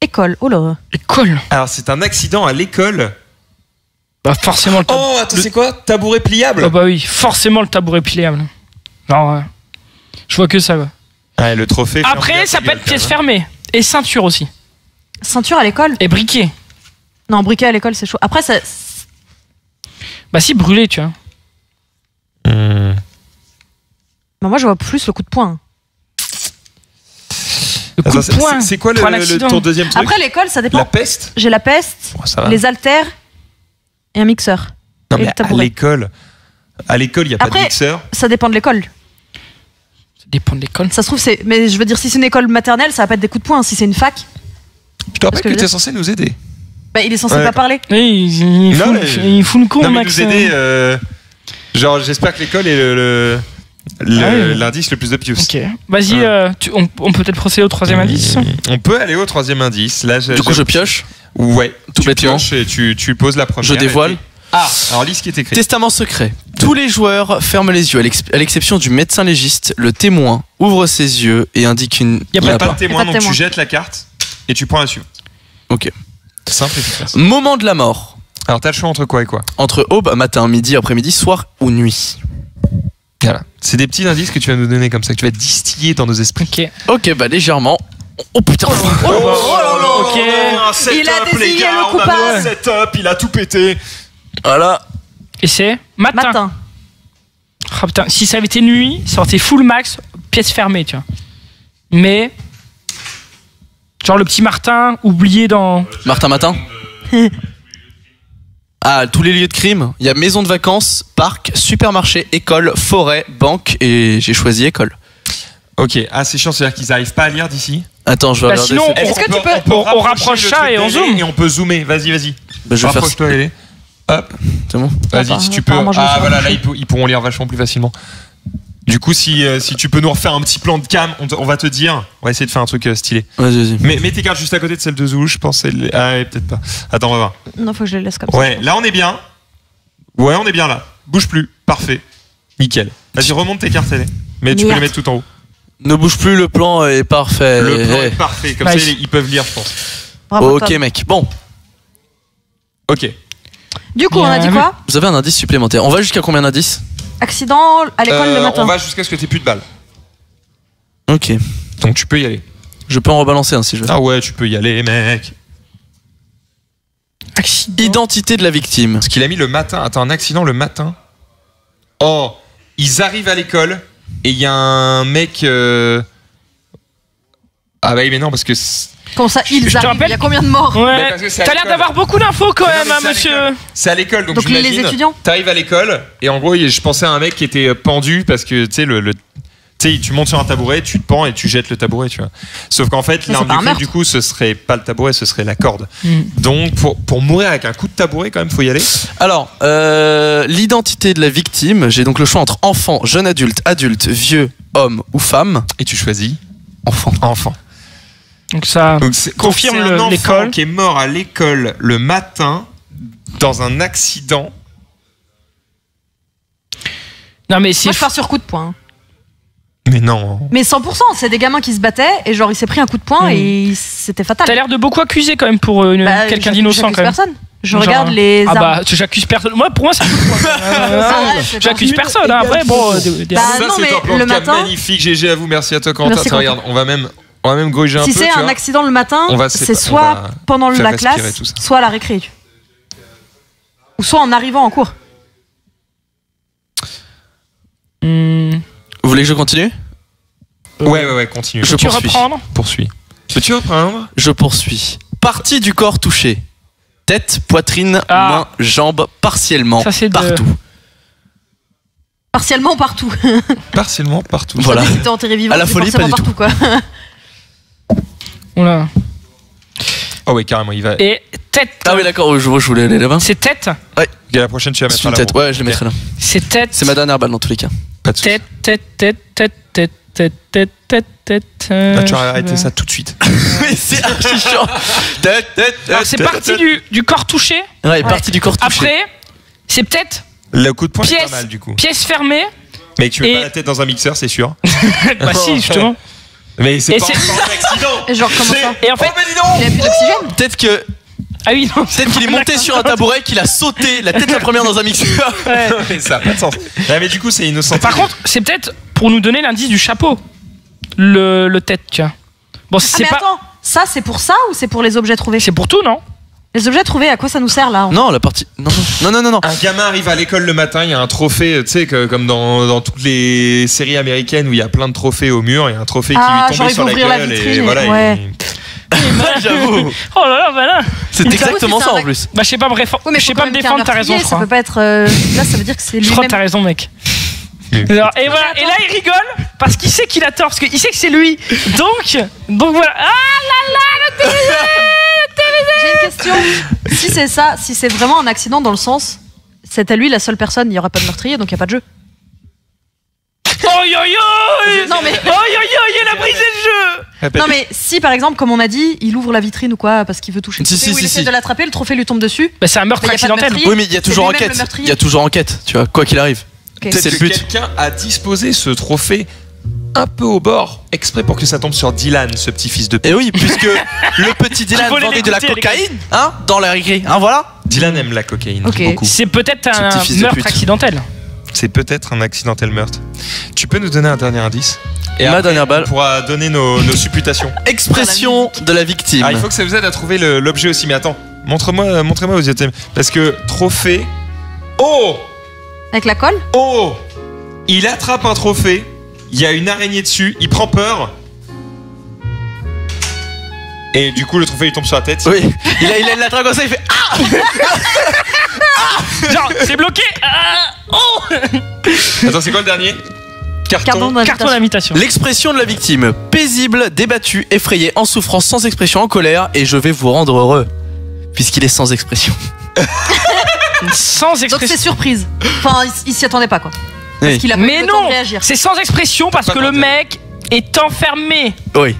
École, oh là. École. Alors, c'est un accident à l'école. Bah, forcément le tabouret. Oh, attends, c'est quoi? Tabouret pliable? Ah bah oui, forcément le tabouret pliable. Non, ouais. Je vois que ça, ouais. Ouais, le trophée. ferme Après, bien ça ta peut gueule, être pièce quand même, fermée. Et ceinture aussi. Ceinture à l'école? Et briquet. Non, briquet à l'école, c'est chaud. Après, ça. Bah si, brûlé, tu vois. hein. Hmm. Bah, moi, je vois plus le coup de poing. Le coup Attends, de c'est- poing. c'est quoi le, pour un le- accident. ton deuxième truc? Après, l'école, ça dépend. La peste? J'ai la peste, Oh, ça va. les haltères et un mixeur. Non, et mais le à tabouret. l'école, à l'école, il n'y a pas de Après- mixeur. Ça dépend de l'école. Ça dépend de l'école. Ça se trouve, c'est. Mais je veux dire, si c'est une école maternelle, ça va pas être des coups de poing. Si c'est une fac, Je te rappelle Parce que que je tu es veux censé nous aider. bah, il est censé Ouais. pas parler. Oui, il, il Non, fout, mais- il fout le con, Non, mais Max. nous aider. euh, Genre, j'espère que l'école est le- le- le- Ah oui. l'indice le plus obvious. Ok. Vas-y, Ouais. euh, tu- on, on peut peut-être procéder au troisième indice. On peut aller au troisième indice. Là, Du coup, je pioche. Ouais, Tout tu bêtement. pioches et tu, tu poses la première. Je dévoile. Ah, alors lis ce qui est écrit. Testament secret. Tous les joueurs ferment les yeux, à l'ex- à l'exception du médecin légiste. Le témoin ouvre ses yeux et indique une. Il n'y a, pas de Y a témoin, pas de donc témoin. tu jettes la carte et tu prends la suivante. Ok. Simple et efficace. Moment de la mort. Alors, t'as le choix entre quoi et quoi? Entre aube, matin, midi, après-midi, soir ou nuit. Voilà. C'est des petits indices que tu vas nous donner comme ça, que tu vas distiller dans nos esprits. Ok. Ok, bah légèrement. Oh putain. Ok. Il a désigné le coupable. setup, il a tout pété. Voilà. Et c'est matin. Matin. Ah, putain, si ça avait été nuit, ça aurait été full max, pièce fermée, tu vois. Mais. Genre le petit Martin oublié dans. Martin Matin. Ah, tous les lieux de crime. Il y a maison de vacances, parc, supermarché, école, forêt, banque et j'ai choisi école. Ok, ah, c'est chiant, c'est-à-dire qu'ils n'arrivent pas à lire d'ici. Attends, je vais Bah, regarder. sinon, c'est- Est-ce que qu'on tu peux- peut on- on rapprocher rapproche le ça truc et on d'Elé zoome. Et on peut zoomer, vas-y, vas-y. Bah, je vais faire. Rapproche-toi, Elé. Hop, C'est bon. vas-y, Apparemment, si tu peux. apparemment, je me Ah, suis voilà, là, rapproché. ils, pour- ils pourront lire vachement plus facilement. Du coup, si, euh, si tu peux nous refaire un petit plan de cam, on, te- on va te dire. On va essayer de faire un truc euh, stylé. Vas-y, vas-y. Mais mets tes cartes juste à côté de celle de Zou, je pense. elle- Ah, ouais, peut-être pas. Attends, on va voir. Non, faut que je les laisse comme ça. Ouais, là, on est bien. Ouais, on est bien là. Bouge plus. Parfait. Nickel. Vas-y, remonte tes cartes, Elé. Mais tu peux Merde. les mettre tout en haut. Ne bouge plus, le plan est parfait. Le plan Eh, est parfait. Comme Nice. ça, ils ils peuvent lire, je pense. Bravo, Ok, Tom. mec. Bon, Ok. Du coup, on a dit Bien quoi? vous avez un indice supplémentaire. On va jusqu'à combien d'indices? Accident à l'école Euh, le matin. On va jusqu'à ce que t'aies plus de balles. Ok. Donc tu peux y aller. Je peux en rebalancer un si je veux. Ah ouais, tu peux y aller, mec. Accident. Identité de la victime. Parce qu'il a mis le matin. Attends, un accident le matin. Oh, ils arrivent à l'école et il y a un mec. euh, Ah bah oui, mais non, parce que. c'est- Comment ça, je ils te arrivent? rappelle- Il y a combien de morts? Mais Ouais. parce que c'est à T'as l'air l'école. d'avoir beaucoup d'infos quand Non, même, mais hein, c'est à monsieur. l'école. C'est à l'école, donc, Donc les j'imagine, étudiants? T'arrives à l'école et en gros, je pensais à un mec qui était pendu parce que tu sais le. le- Tu sais, tu montes sur un tabouret, tu te pends et tu jettes le tabouret, tu vois. Sauf qu'en fait, Mais l'arme c'est pas du un crime, meurtre. du coup, ce serait pas le tabouret, ce serait la corde. Mm. Donc, pour, pour mourir avec un coup de tabouret, quand même, faut y aller. Alors, euh, l'identité de la victime. J'ai donc le choix entre enfant, jeune adulte, adulte, vieux, homme ou femme. Et tu choisis Enfant. enfant. Donc ça Donc c'est confirme donc c'est un le- enfant l'école. qui est mort à l'école le matin dans un accident. Non mais c'est Moi, je pars sur coup de poing. hein. Mais non. Mais cent pour cent, c'est des gamins qui se battaient et genre il s'est pris un coup de poing Mm. et c'était fatal. T'as l'air de beaucoup accuser quand même pour euh, une- Bah, quelqu'un j'accuse- d'innocent j'accuse quand même. personne. Je Genre, regarde les Ah armes. bah j'accuse personne. Moi pour moi c'est un coup de poing. Euh, Arrête, c'est J'accuse pas- personne. hein. Après bon. euh, des- des- Bah, Ça non, c'est mais un plan le de cam matin- magnifique. G G à vous, merci à toi Quentin. Merci, Tiens, regarde, on va même on va même gruger un Si peu. c'est tu un vois. accident le matin, On va c'est sépa- on soit va pendant faire la respirer classe, tout ça. soit à la récré. Ou soit en arrivant en cours. Hmm. Vous voulez que je continue? Ouais ouais ouais, continue. Je Tu poursuis. reprendre. poursuis. Peux-tu reprendre? Je poursuis. Partie du corps touchée. Tête, poitrine, Ah. main, jambes, partiellement, Ça, c'est de- partout. Partiellement partout. Partiellement partout. Voilà. Si t'es enterré vivant, À la c'est folie, forcément pas du partout quoi. Oula. Oh ouais, carrément, il va. Et tête. Ah oui, d'accord, je vois, je voulais aller là-bas. C'est tête. Ok, la prochaine, tu vas C'est mettre à une la tête. roue. Ouais, je le mettrai là. C'est tête. C'est ma dernière balle dans tous les cas. Pas de soucis. Tête, tête, tête, tête, tête, tête, tête, tête, tête. euh, Là, tu vas je arrêter vais- ça tout de suite. Mais c'est archi chiant. Tête, tête, Alors, tête, c'est tête, parti tête. du, du corps touché. Ouais, partie du corps touché. Après, c'est peut-être Le coup de poing est pièce, pas mal du coup. pièce fermée. Mais tu mets Et- pas la tête dans un mixeur, c'est sûr. Bah si, justement. Mais c'est Et pas c'est- encore un accident. Et genre, comment C'est- ça Et en fait, Oh, mais dis donc. Il a plus d'oxygène. Peut-être que ah oui, non. peut-être qu'il est monté sur un tabouret, qu'il a sauté la tête la première dans un mixeur. Ouais. Mais ça a pas de sens. Ouais, mais du coup, c'est innocent. Par contre, c'est peut-être pour nous donner l'indice du chapeau. Le, le tête, tu vois. Bon, Ah, c'est mais pas. attends, ça c'est pour ça ou c'est pour les objets trouvés? C'est pour tout, non? Les objets trouvés, à quoi ça nous sert là? Non, la partie. Non, non, non, non, non. Un gamin arrive à l'école le matin, il y a un trophée, tu sais, que- comme dans, dans toutes les séries américaines où il y a plein de trophées au mur, il y a un trophée Ah, qui genre, lui il tombe faut sur la ouvrir la gueule et vitrine, voilà. ouais. il- J'avoue. Oh là là, bah là. C'est Mais exactement ça ça aussi, en c'est un plus. Bah, je sais pas, bref. Oui, mais je sais faut pas quand me même défendre, qu'un t'as raison, je meurtrier, ça crois. peut pas être. euh, Là, ça veut dire que c'est Je crois que lui-même. t'as raison, mec. Mm. Alors, et voilà, et là il rigole parce qu'il sait qu'il a tort, parce qu'il sait que c'est lui. Donc, donc voilà. Ah là là, le télé- J'ai une question. Si c'est ça, si c'est vraiment un accident dans le sens, c'est à lui la seule personne, il n'y aura pas de meurtrier, donc il n'y a pas de jeu. Oi, oi, oi. Non mais, Oi, oi, oi, il a brisé le jeu. Répète. non mais si par exemple, comme on a dit, il ouvre la vitrine ou quoi parce qu'il veut toucher le Si, trophée, si, ou il si, essaie si. de l'attraper, le trophée lui tombe dessus. Bah, c'est un meurtre Mais y a pas de accidentel. meurtrier. Oui, mais il y a C'est toujours lui-même enquête. le meurtrier. Il y a toujours enquête, tu vois, quoi qu'il arrive. Ok. C'est Peut-être le que but. quelqu'un a disposé ce trophée un peu au bord, exprès pour que ça tombe sur Dylan, ce petit fils de pute. Et oui, puisque le petit Dylan volait vendait de la l'écouter, cocaïne, hein, dans la récré, hein, voilà. Dylan aime la cocaïne. Ok. Beaucoup. C'est peut-être Ce un petit fils de meurtre pute. accidentel. C'est peut-être un accidentel meurtre. Tu peux nous donner un dernier indice? Et Ma après, dernière balle. on pourra donner nos, nos supputations. Expression de la victime. Ah, il faut que ça vous aide à trouver le- l'objet aussi. Mais attends, montre-moi, montrez-moi aux yeux. Parce que trophée. Oh, Avec la colle. oh, il attrape un trophée. Il y a une araignée dessus. Il prend peur. Et du coup, le trophée il tombe sur la tête. Oui, il a, il a la traque comme ça, il fait ah. Genre, c'est bloqué. Ah, oh. Attends, c'est quoi le dernier? Carton. Carton d'invitation. Carton d'invitation. L'expression de la victime. Paisible, débattu, effrayé, en souffrance, sans expression, en colère, et je vais vous rendre heureux. Puisqu'il est sans expression. Sans Donc c'est expression. surprise. Enfin, il, il s'y attendait pas quoi. Parce Oui. qu'il a pas eu Mais le temps non, de réagir. c'est sans expression parce Pas que le tenté. mec est enfermé. Oui.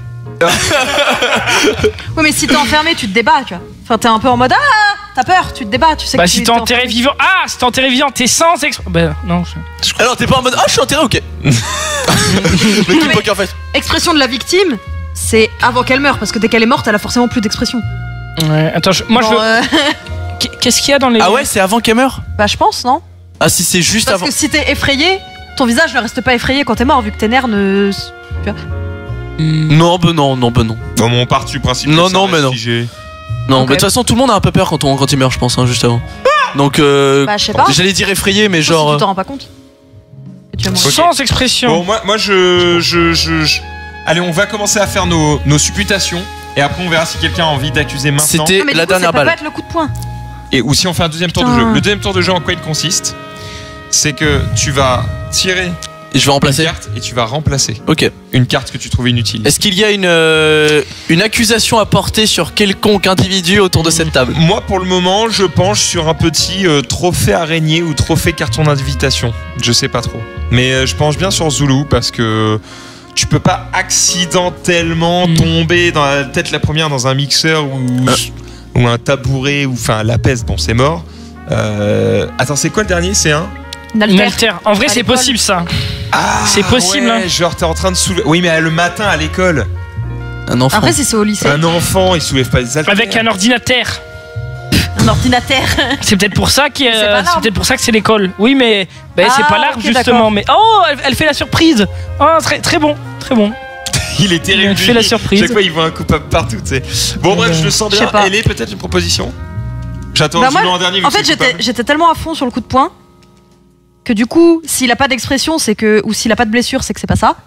Oui, mais si t'es enfermé, tu te débats, tu vois. Enfin, t'es un peu en mode ah, t'as peur, tu te débats, tu sais Bah que si tu t'es enterré vivant, ah si t'es enterré vivant, t'es sans expression. Bah non. je- Alors t'es pas en mode ah je suis enterré, ok. Le coup de mais- poker face. Expression de la victime, c'est avant qu'elle meure, parce que dès qu'elle est morte, elle a forcément plus d'expression. Ouais, attends, je- moi je Genre, veux. euh, Qu'est-ce qu'il y a dans les. Ah ouais, c'est avant qu'elle meure. bah, je pense, non? Ah si c'est juste Parce avant. que si t'es effrayé, ton visage ne reste pas effrayé quand t'es mort, vu que tes nerfs ne. Non, bah non, non, bah non. Bon, on part du principe. Non, que ça non, reste mais non. figé. Non, Ok. mais de toute façon tout le monde a un peu peur quand, on, quand il meurt, je pense, hein, juste avant. Donc euh, Bah, je sais pas. j'allais dire effrayé, mais Genre. Si genre. tu t'en rends pas compte. Et tu vas mourir. Ok. Sans expression. Bon, moi, moi je, je, je, je- Allez, on va commencer à faire nos, nos supputations. Et après, on verra si quelqu'un a envie d'accuser maintenant. C'était Ah, mais du la coup, dernière ça peut balle. pas être le coup de poing. Et ou si on fait un deuxième tour de Putain. jeu. Le deuxième tour de jeu, en quoi il consiste? C'est que tu vas tirer Et je vais une remplacer. carte et tu vas remplacer Ok. une carte que tu trouves inutile. Est-ce qu'il y a une, euh, une accusation à porter sur quelconque individu autour de cette table? Moi, pour le moment, je penche sur un petit euh, trophée araignée ou trophée carton d'invitation. Je sais pas trop. Mais euh, je penche bien sur Zulu parce que tu peux pas accidentellement Mm. tomber dans la tête la première dans un mixeur ou, ou un tabouret ou enfin la peste. Bon, c'est mort. Euh, Attends, c'est quoi le dernier? C'est un Une Une altère. altère. En vrai, À c'est l'école. possible ça. Ah, C'est possible, ouais, hein. genre t'es en train de soulever. Oui, mais le matin à l'école, Un enfant. Après, si c'est au lycée, un enfant il soulève pas les haltères. Avec un ordinateur. un ordinateur. C'est peut-être pour ça qu'il y a- C'est pas l'arme. c'est peut-être pour ça que c'est l'école. Oui, mais ben, c'est Ah, pas l'arme ok, justement. d'accord. Mais oh, elle, elle fait la surprise. Oh, très très bon, très bon. Il est terrible. Il fait la surprise. Chaque fois, il voit un coupable partout, tu sais. Bon, bref, Euh, je le sens je bien. sais pas. Elle est peut-être une proposition. J'attends Bah, Zulu moi, en dernier. vu En que fait, c'est j'étais coupable. j'étais tellement à fond sur le coup de poing que du coup, s'il a pas d'expression, c'est que. Ou s'il a pas de blessure, c'est que c'est pas ça.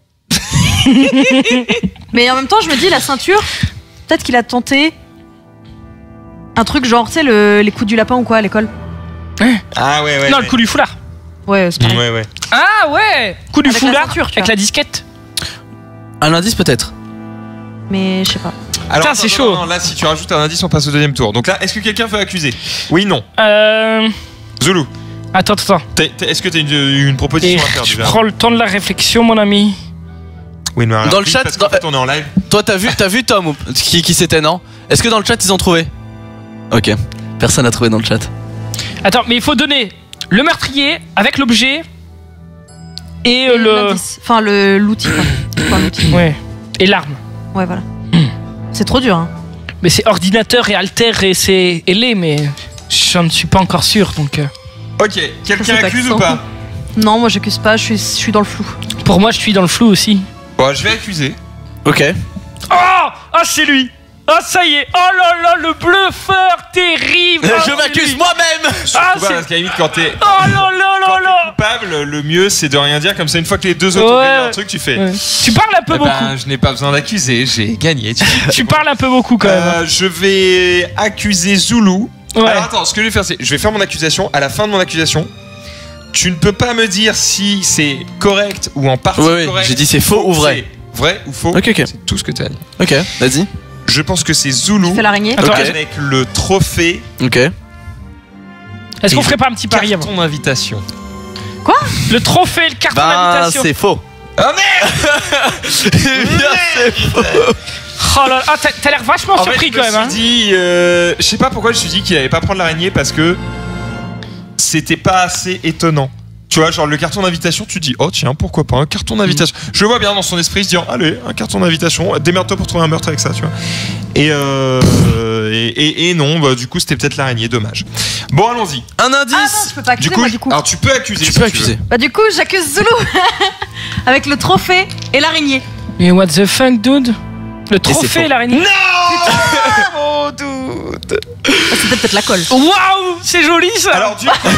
Mais en même temps, je me dis, la ceinture, peut-être qu'il a tenté un truc genre, tu sais, le- les coups du lapin ou quoi à l'école. Ah ouais, ouais. non, ouais. le coup du foulard. Ouais, c'est pareil. Ouais, ouais. Ah ouais, coup du Avec la foulard ceinture, tu avec vois. la disquette. Un indice peut-être. Mais je sais pas. Alors, Putain, attends, c'est non, chaud. non, non, là, si tu rajoutes un indice, on passe au deuxième tour. Donc là, est-ce que quelqu'un veut accuser? Oui, non. Euh... Zulu, Attends, attends. t'es- t'es- est-ce que t'as une, une Et proposition à faire je déjà? prends le temps de la réflexion, mon ami. Oui, mais alors, Dans le vite, chat, parce qu'en dans- fait, on est en live. Toi t'as vu, t'as vu Tom ou- qui, qui c'était, non? Est-ce que dans le chat ils ont trouvé? Ok. Personne n'a trouvé dans le chat. Attends, mais il faut donner le meurtrier avec l'objet et euh, Et le. l'indice. Enfin, le- l'outil. quoi. C'est quoi, l'outil Ouais. Et l'arme. Ouais, voilà. C'est trop dur, hein. Mais c'est ordinateur et alter et c'est ailé, mais je ne suis pas encore sûr, donc... euh, Ok, quelqu'un Ça, c'est accuse accent. ou pas? Non, moi j'accuse pas, je suis, je suis dans le flou. Pour moi, je suis dans le flou aussi. Bon, je vais accuser. Ok. Oh Ah, c'est lui. Ah, ça y est. Oh là là, le bluffeur terrible. Ah, Je c'est m'accuse lui. moi-même. Ah, Bah, parce c'est... qu'à la limite, quand t'es Oh là là là quand là. t'es coupable, le mieux c'est de rien dire. Comme ça, une fois que les deux autres ont Ouais. gagné un truc, tu fais. Ouais. Tu parles un peu Eh beaucoup. ben, je n'ai pas besoin d'accuser, j'ai gagné. Tu vois. Tu parles un peu beaucoup quand même. Euh, je vais accuser Zulu. Ouais. Alors attends, ce que je vais faire, c'est je vais faire mon accusation. À la fin de mon accusation, tu ne peux pas me dire si c'est correct ou en partie Ouais, ouais, correct. j'ai dit c'est faux ou vrai. C'est vrai ou faux. Ok, ok. C'est tout ce que tu as dit. Ok, vas-y. Je pense que c'est Zulu Tu fais l'araignée. Attends, Ok. avec le trophée Ok. Est-ce qu'on et ferait pas un petit pari avant? carton d'invitation. Le trophée, le carton Bah, d'invitation. c'est faux. Ah merde. Eh bien, c'est faux. Oh là là. Ah, t'as, t'as l'air vachement En surpris fait, je quand me même. Hein. suis dit, euh, je sais pas pourquoi je me suis dit qu'il allait pas prendre l'araignée parce que c'était pas assez étonnant. Tu vois, genre le carton d'invitation, tu dis, oh tiens, pourquoi pas un carton d'invitation. Je vois bien dans son esprit se dire, allez, un carton d'invitation, démerde-toi pour trouver un meurtre avec ça, tu vois. Et, euh, et, et, et non, bah, du coup, c'était peut-être l'araignée, dommage. Bon, allons-y. Un Ah non, indice. je peux pas accuser Du coup, moi du coup. alors tu peux accuser. Tu si peux veux. accuser. Bah du coup, j'accuse Zulu avec le trophée et l'araignée. Mais what the fuck, dude? Le trophée, faux. l'araignée. Oh, dude. Ah, c'était peut-être la colle. Waouh, c'est joli ça. Alors, du coup.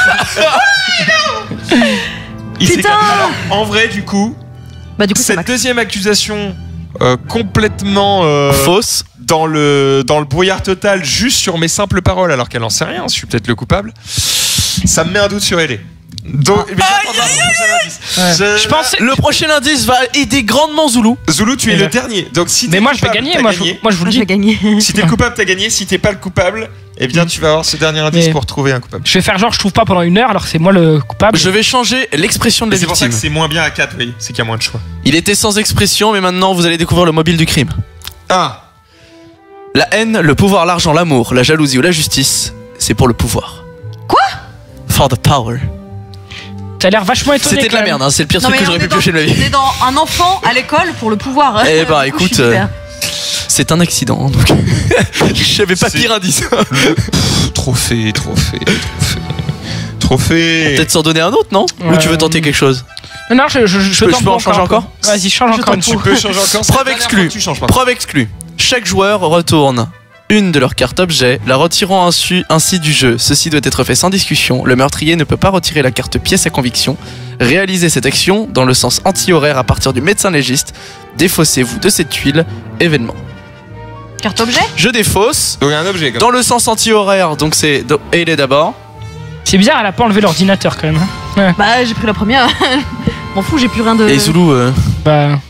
Il s'est- Putain. Alors, en vrai, du coup, Bah du coup, c'est cette Max. deuxième accusation euh, complètement euh, Fausse. dans le dans le brouillard total, juste sur mes simples paroles, alors qu'elle en sait rien, je suis peut-être le coupable. Ça me met un doute sur elle. Donc, mais j'attends un prochain indice. Ouais. Je pensais. Le prochain indice va aider grandement Zulu. Zulu, tu es Mais le là- dernier. Donc si t'es Mais moi, je vais coupable, gagner. t'as Moi, je, gagné. moi, je vous Moi, le je vais dis. gagner. Si t'es coupable, t'as gagné. Si t'es pas le coupable, eh bien tu vas avoir ce dernier indice Mais- pour trouver un coupable. Je vais faire genre, je trouve pas pendant une heure, alors que c'est moi le coupable. Je vais changer l'expression de Mais la c'est pour ça victime. que c'est moins bien à quatre, oui. C'est qu'il y a moins de choix. Il était sans expression, mais maintenant vous allez découvrir le mobile du crime. Ah, La haine, le pouvoir, l'argent, l'amour, la jalousie ou la justice, c'est pour le pouvoir. Quoi? For the power. T'as l'air vachement étonné. C'était de quand la même. merde, hein, c'est le pire Non, truc mais que j'aurais on pu est dans- piocher de ma vie. On est dans un enfant à l'école pour le pouvoir. Eh bah, Du coup, je écoute, suis super. C'est un accident, donc j'avais pas C'est- pire indice. Pff, trophée, trophée, trophée, trophée. Peut-être s'en donner un autre, non? Ou tu veux tenter quelque chose? Non, non, je, je, je, Je peux- tente je peux en encore changer un peu. encore Vas-y, change Je encore une tente Tu fois. peux changer encore. C'est Preuve la dernière fois exclue. que Tu changes pas. Preuve exclue. Chaque joueur retourne une de leurs cartes objets, la retirant ainsi, ainsi du jeu. Ceci doit être fait sans discussion. Le meurtrier ne peut pas retirer la carte pièce à conviction. Réalisez cette action dans le sens anti-horaire à partir du médecin légiste. Défaussez-vous de cette tuile. Événement. Carte objet. Je défausse. Donc il y a un objet. Comme Dans le sens anti-horaire, donc c'est do- et il est d'abord. C'est bizarre, elle a pas enlevé l'ordinateur quand même. hein. Bah j'ai pris la première. M'en fous, j'ai plus rien de. Et Zulu, euh, Bah,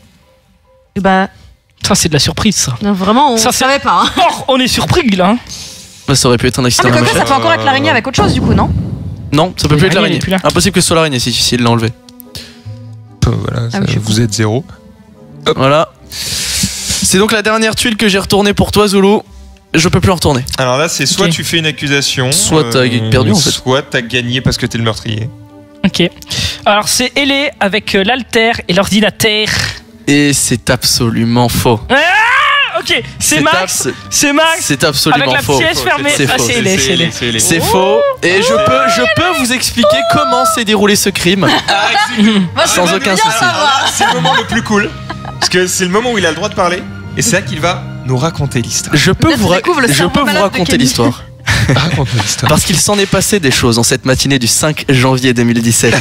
Et bah ça c'est de la surprise ça. non, vraiment, on Ça, c'est- savait pas. Hein. Oh, on est surpris là. hein. bah, ça aurait pu être un Ah accident. mais à la comme ça, machine. ça peut encore être l'araignée avec autre chose du coup, non? Non, ça peut plus être L'araignée, l'araignée. elle est plus là. Impossible que ce soit l'araignée si, si il l'a enlevé. Euh, voilà, Ah ça- oui, je suis vous êtes zéro. Voilà. C'est donc la dernière tuile que j'ai retournée pour toi, Zulu. Je peux plus en retourner. Alors là, c'est soit Ok. tu fais une accusation, Soit t'as perdu, en fait. soit t'as gagné parce que t'es le meurtrier. Ok. Alors c'est ailé avec euh, l'alter et l'ordinateur. Et c'est absolument faux. Ah, ok, c'est Max. abs- C'est Max. C'est absolument Avec la faux. pièce fermée. C'est Ah, faux. c'est ailé, c'est ailé. c'est ailé. C'est faux. Et je peux, je peux vous expliquer comment s'est déroulé ce crime. Moi, Sans je veux aucun bien souci. savoir. C'est le moment le plus cool. Parce que c'est le moment où il a le droit de parler. Et c'est là qu'il va nous raconter l'histoire. Je peux Peut-être vous, on ra- découvre le je cerveau peux vous malade de raconter Kenny. l'histoire. Raconte-nous l'histoire. Parce qu'il s'en est passé des choses en cette matinée du cinq janvier deux mille dix-sept.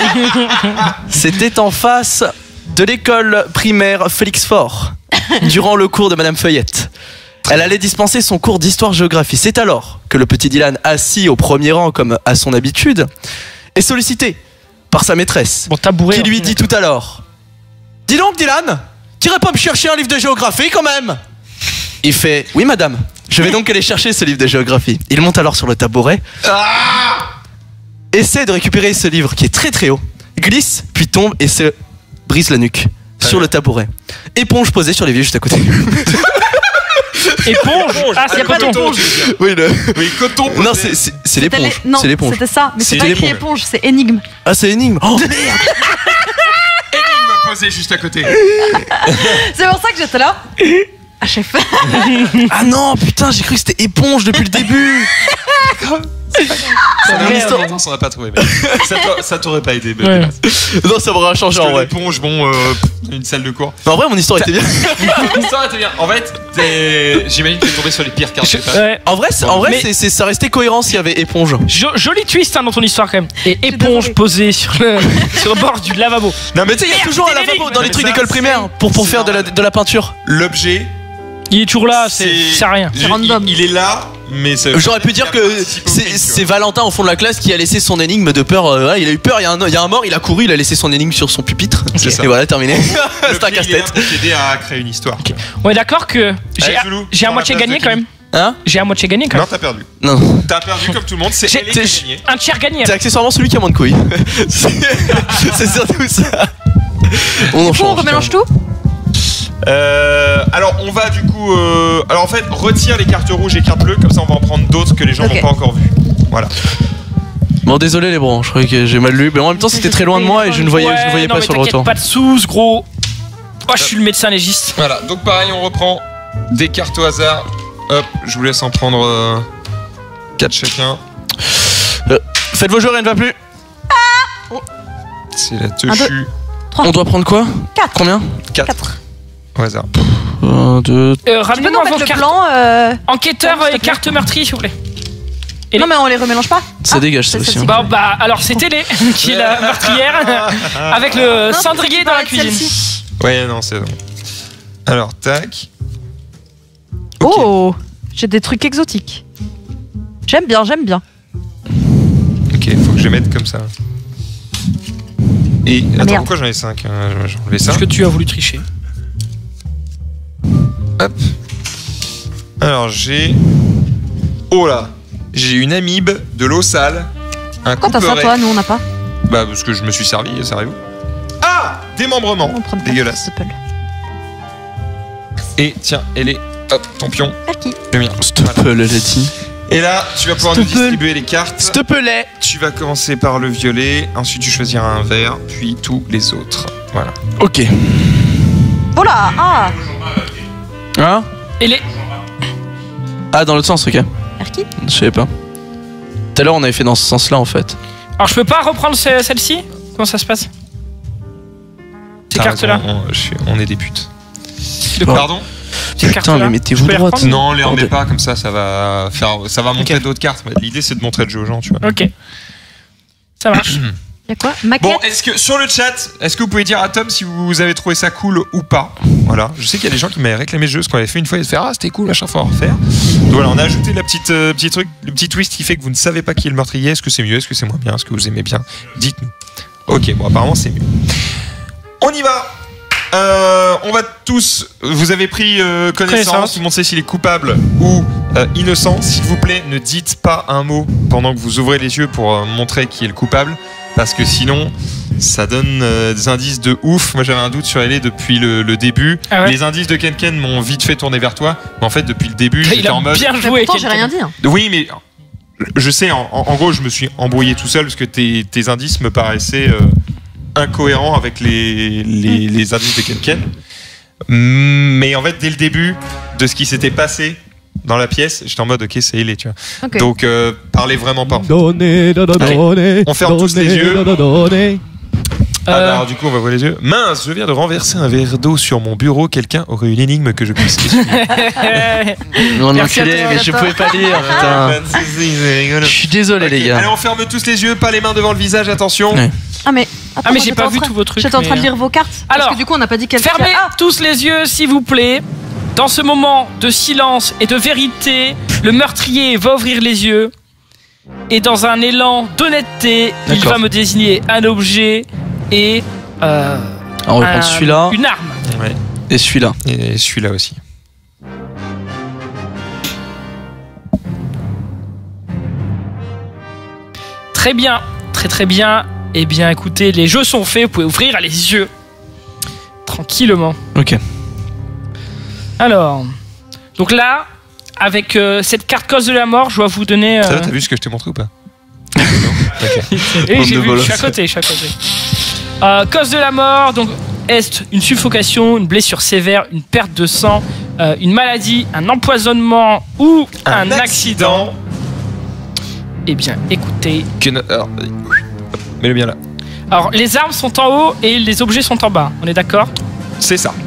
C'était en face de l'école primaire Félix Faure, durant le cours de Madame Feuillette. Elle allait dispenser son cours d'histoire-géographie. C'est alors que le petit Dylan, assis au premier rang comme à son habitude, est sollicité par sa maîtresse, Bon, tabouret. qui lui dit tout à l'heure: dis donc Dylan, t'irais pas me chercher un livre de géographie quand même? Il fait: oui madame, je vais donc aller chercher ce livre de géographie. Il monte alors sur le tabouret, essaie de récupérer ce livre qui est très très haut, glisse, puis tombe et se brise la nuque sur le tabouret. Éponge posée sur les l'évier juste à côté. Éponge. Ah, c'est y a pas coton. d'éponge. Oui, le... Oui, coton. Non, c'est c'est- c'est C'était l'éponge. les- Non, C'est l'éponge. c'était ça. Mais c'est C'est pas écrit l'éponge. éponge, c'est énigme. Ah, c'est énigme. Oh merde. posé juste à côté. C'est pour ça que j'étais là. Ah, chef. Ah non, putain, j'ai cru que c'était éponge depuis le début. Ça n'a Merde. pas on n'a pas trouvé. mais Ça t'a- ça t'aurait pas aidé. mais Ouais. hélas. Non, ça m'aurait changé Parce en que vrai. l'éponge, bon, euh, une salle de cours. Mais en vrai, mon histoire était bien. L'histoire était bien. En fait, t'es- j'imagine que t'es tombé sur les pires cartes. Je- c'est ça ouais. En vrai, c'est- en vrai Mais- c'est- c'est- ça restait cohérent s'il y avait éponge. Jo- joli twist hein, dans ton histoire quand même. Et éponge désolée. posée sur le, sur le bord du lavabo. Non, mais Tu sais, il y a Merde, toujours un c'est lavabo l'énigme. dans les Mais trucs ça, d'école primaire pour, pour c'est faire de la, de la peinture. l'objet. Il est toujours là, c'est c'est rien. je- random. Il, il est là, mais ça- J'aurais pu dire que c'est c'est Valentin au fond de la classe qui a laissé son énigme de peur. euh, ouais, il a eu peur, il y, a un, il y a un mort, il a couru, il a laissé son énigme sur son pupitre. C'est ça. Et voilà, terminé. Le C'est un pied, il est là casse-tête. pour t'aider à créer une histoire. On est d'accord que j'ai Allez, Zoulou, j'ai à prends moitié la place gagné de quand Kimi. même. Hein J'ai à moitié gagné quand Non, même. t'as perdu. Non. T'as perdu comme tout le monde. C'est J'ai- elle qui a t'es- gagné. Un tiers gagné. C'est accessoirement celui qui a moins de couilles. C'est c'est surtout ça. On en Du coup, on change. remélange tout. Euh, alors on va du coup euh, alors en fait retire les cartes rouges et cartes bleues comme ça on va en prendre d'autres que les gens Ok. n'ont pas encore vues. Voilà. Bon, désolé les bros, je croyais que j'ai mal lu. Mais en même temps, c'était très loin de moi et je ne voyais, je ne voyais non, pas mais sur le t'inquiète, retour. pas de sous, gros. Oh, je suis le médecin légiste. Voilà. Donc pareil on reprend des cartes au hasard. Hop, je vous laisse en prendre quatre chacun. Faites vos jeux, rien ne va plus. C'est la Un, techu On doit prendre quoi? Quatre. Combien? quatre au hasard. un, deux. Euh, Tu peux nous Ramenez-moi mettre vos le cartes. blanc. euh, Enquêteur s'il te et plaît. carte meurtrier, s'il vous plaît. Et Non, les- mais on les remélange pas. Ça Ah, dégage ça c'est- aussi. c'est- hein. Bon, bah, alors c'est Télé qui est la meurtrière avec le Non, cendrier tu dans la parlais de cuisine. celle-ci. Ouais non c'est bon. Alors tac. Oh, j'ai des trucs exotiques. J'aime bien, j'aime bien. Ok, faut que je les mette comme ça. Et attends, merde. pourquoi j'en ai cinq? J'en enlevé ça. Parce que tu as voulu tricher. Hop. Alors j'ai. Oh là. J'ai une amibe, de l'eau sale, un Pourquoi t'as ça, couperet. toi? Nous, on n'a pas. Bah parce que je me suis servi, servez-vous. Ah, démembrement. On prend pas. Dégueulasse. S'il te plaît. Et tiens, elle est. Hop, ton pion. Merci. Le mien. S'il te plaît, la Letty. Et là, tu vas pouvoir S'il nous te plaît. distribuer les cartes. S'il te plaît. Tu vas commencer par le violet, ensuite tu choisiras un vert, puis tous les autres. Voilà. Ok. Oh là, ah, Hein? Et les. Ah, dans l'autre sens, ok. Erki. Je savais pas. Tout à l'heure, on avait fait dans ce sens-là en fait. Alors, je peux pas reprendre ce- celle-ci? Comment ça se passe? Ces T'as cartes-là. raison, On, je suis- on est des putes. De quoi? Pardon? Ces Putain, cartes-là. mais mettez-vous Je peux les droite. reprendre Non, les remets Bordel. pas comme ça, ça va faire, ça va montrer Ok. d'autres cartes. L'idée c'est de montrer le jeu aux gens, tu vois. Ok. Ça marche. Y'a quoi? Maquette. Bon, est-ce que sur le chat, est-ce que vous pouvez dire à Tom si vous avez trouvé ça cool ou pas? Voilà, je sais qu'il y a des gens qui m'avaient réclamé le jeu, ce qu'on avait fait une fois, et de faire ah c'était cool, machin, faut en refaire. Donc voilà, on a ajouté la petite euh, petit truc, le petit twist qui fait que vous ne savez pas qui est le meurtrier. Est-ce que c'est mieux, est-ce que c'est moins bien, est-ce que vous aimez bien? Dites-nous. Ok, bon apparemment c'est mieux. On y va. Euh, on va tous. Vous avez pris euh, connaissance. Connaissance. Tout le monde sait s'il est coupable ou euh, innocent. S'il vous plaît, ne dites pas un mot pendant que vous ouvrez les yeux pour euh, montrer qui est le coupable, parce que sinon, ça donne euh, des indices de ouf. Moi, j'avais un doute sur Ellie depuis le, le début. Ah ouais. Les indices de Ken Ken m'ont vite fait tourner vers toi. Mais en fait, depuis le début, Il j'étais a en mode. bien Mais joué. pourtant, j'ai Ken rien Ken. dit. hein. Oui, mais je sais, en, en- en gros, je me suis embrouillé tout seul parce que tes, tes indices me paraissaient euh, incohérents avec les, les, les indices de Ken Ken. Mais en fait, dès le début de ce qui s'était passé dans la pièce, j'étais en mode ok, c'est Ellie, tu vois. Ok. Donc, euh, parlez vraiment pas. Donnez, donnez, Allez, donnez, on ferme tous les donnez, yeux. donnez, donnez. Ah bah, Euh, alors, du coup, on va voir les yeux. Mince, je viens de renverser un verre d'eau sur mon bureau. Quelqu'un aurait une énigme que je puisse essuyer. Non, Merci à enculé, toi, mais je Valentin. pouvais pas lire, Ah, putain. bah, c'est- c'est rigolo. Je suis désolé, les Ok, gars. Allez, on ferme tous les yeux, pas les mains devant le visage, attention. Ouais. Ah, mais. Attends, Ah, mais moi, j'ai j'étais pas en vu train- tous vos trucs. J'étais en train de mais- lire vos cartes. Alors, parce que du coup, on n'a pas dit quelle Fermez Ah, tous les yeux, s'il vous plaît. Dans ce moment de silence et de vérité, le meurtrier va ouvrir les yeux. Et dans un élan d'honnêteté, il D'accord. va me désigner un objet et. euh, Alors, on va un- prendre celui-là Une arme. Ouais. et celui-là. Et celui-là aussi. Très bien, très très bien. Eh bien, écoutez, les jeux sont faits. Vous pouvez ouvrir les yeux tranquillement. Ok. Alors, donc là, avec euh, cette carte cause de la mort, je dois vous donner. Ça euh, va, t'as vu ce que je t'ai montré ou pas? Non. Ok. Oui, Bande j'ai de vu, je suis à bolos. côté, je suis à côté. Euh, cause de la mort, donc Est, une suffocation, une blessure sévère, une perte de sang, euh, une maladie, un empoisonnement ou un, Un accident. accident. Eh bien, écoutez. Que no- alors, vas-y. Hop, mets-le bien là. Alors, les armes sont en haut et les objets sont en bas. On est d'accord? C'est ça.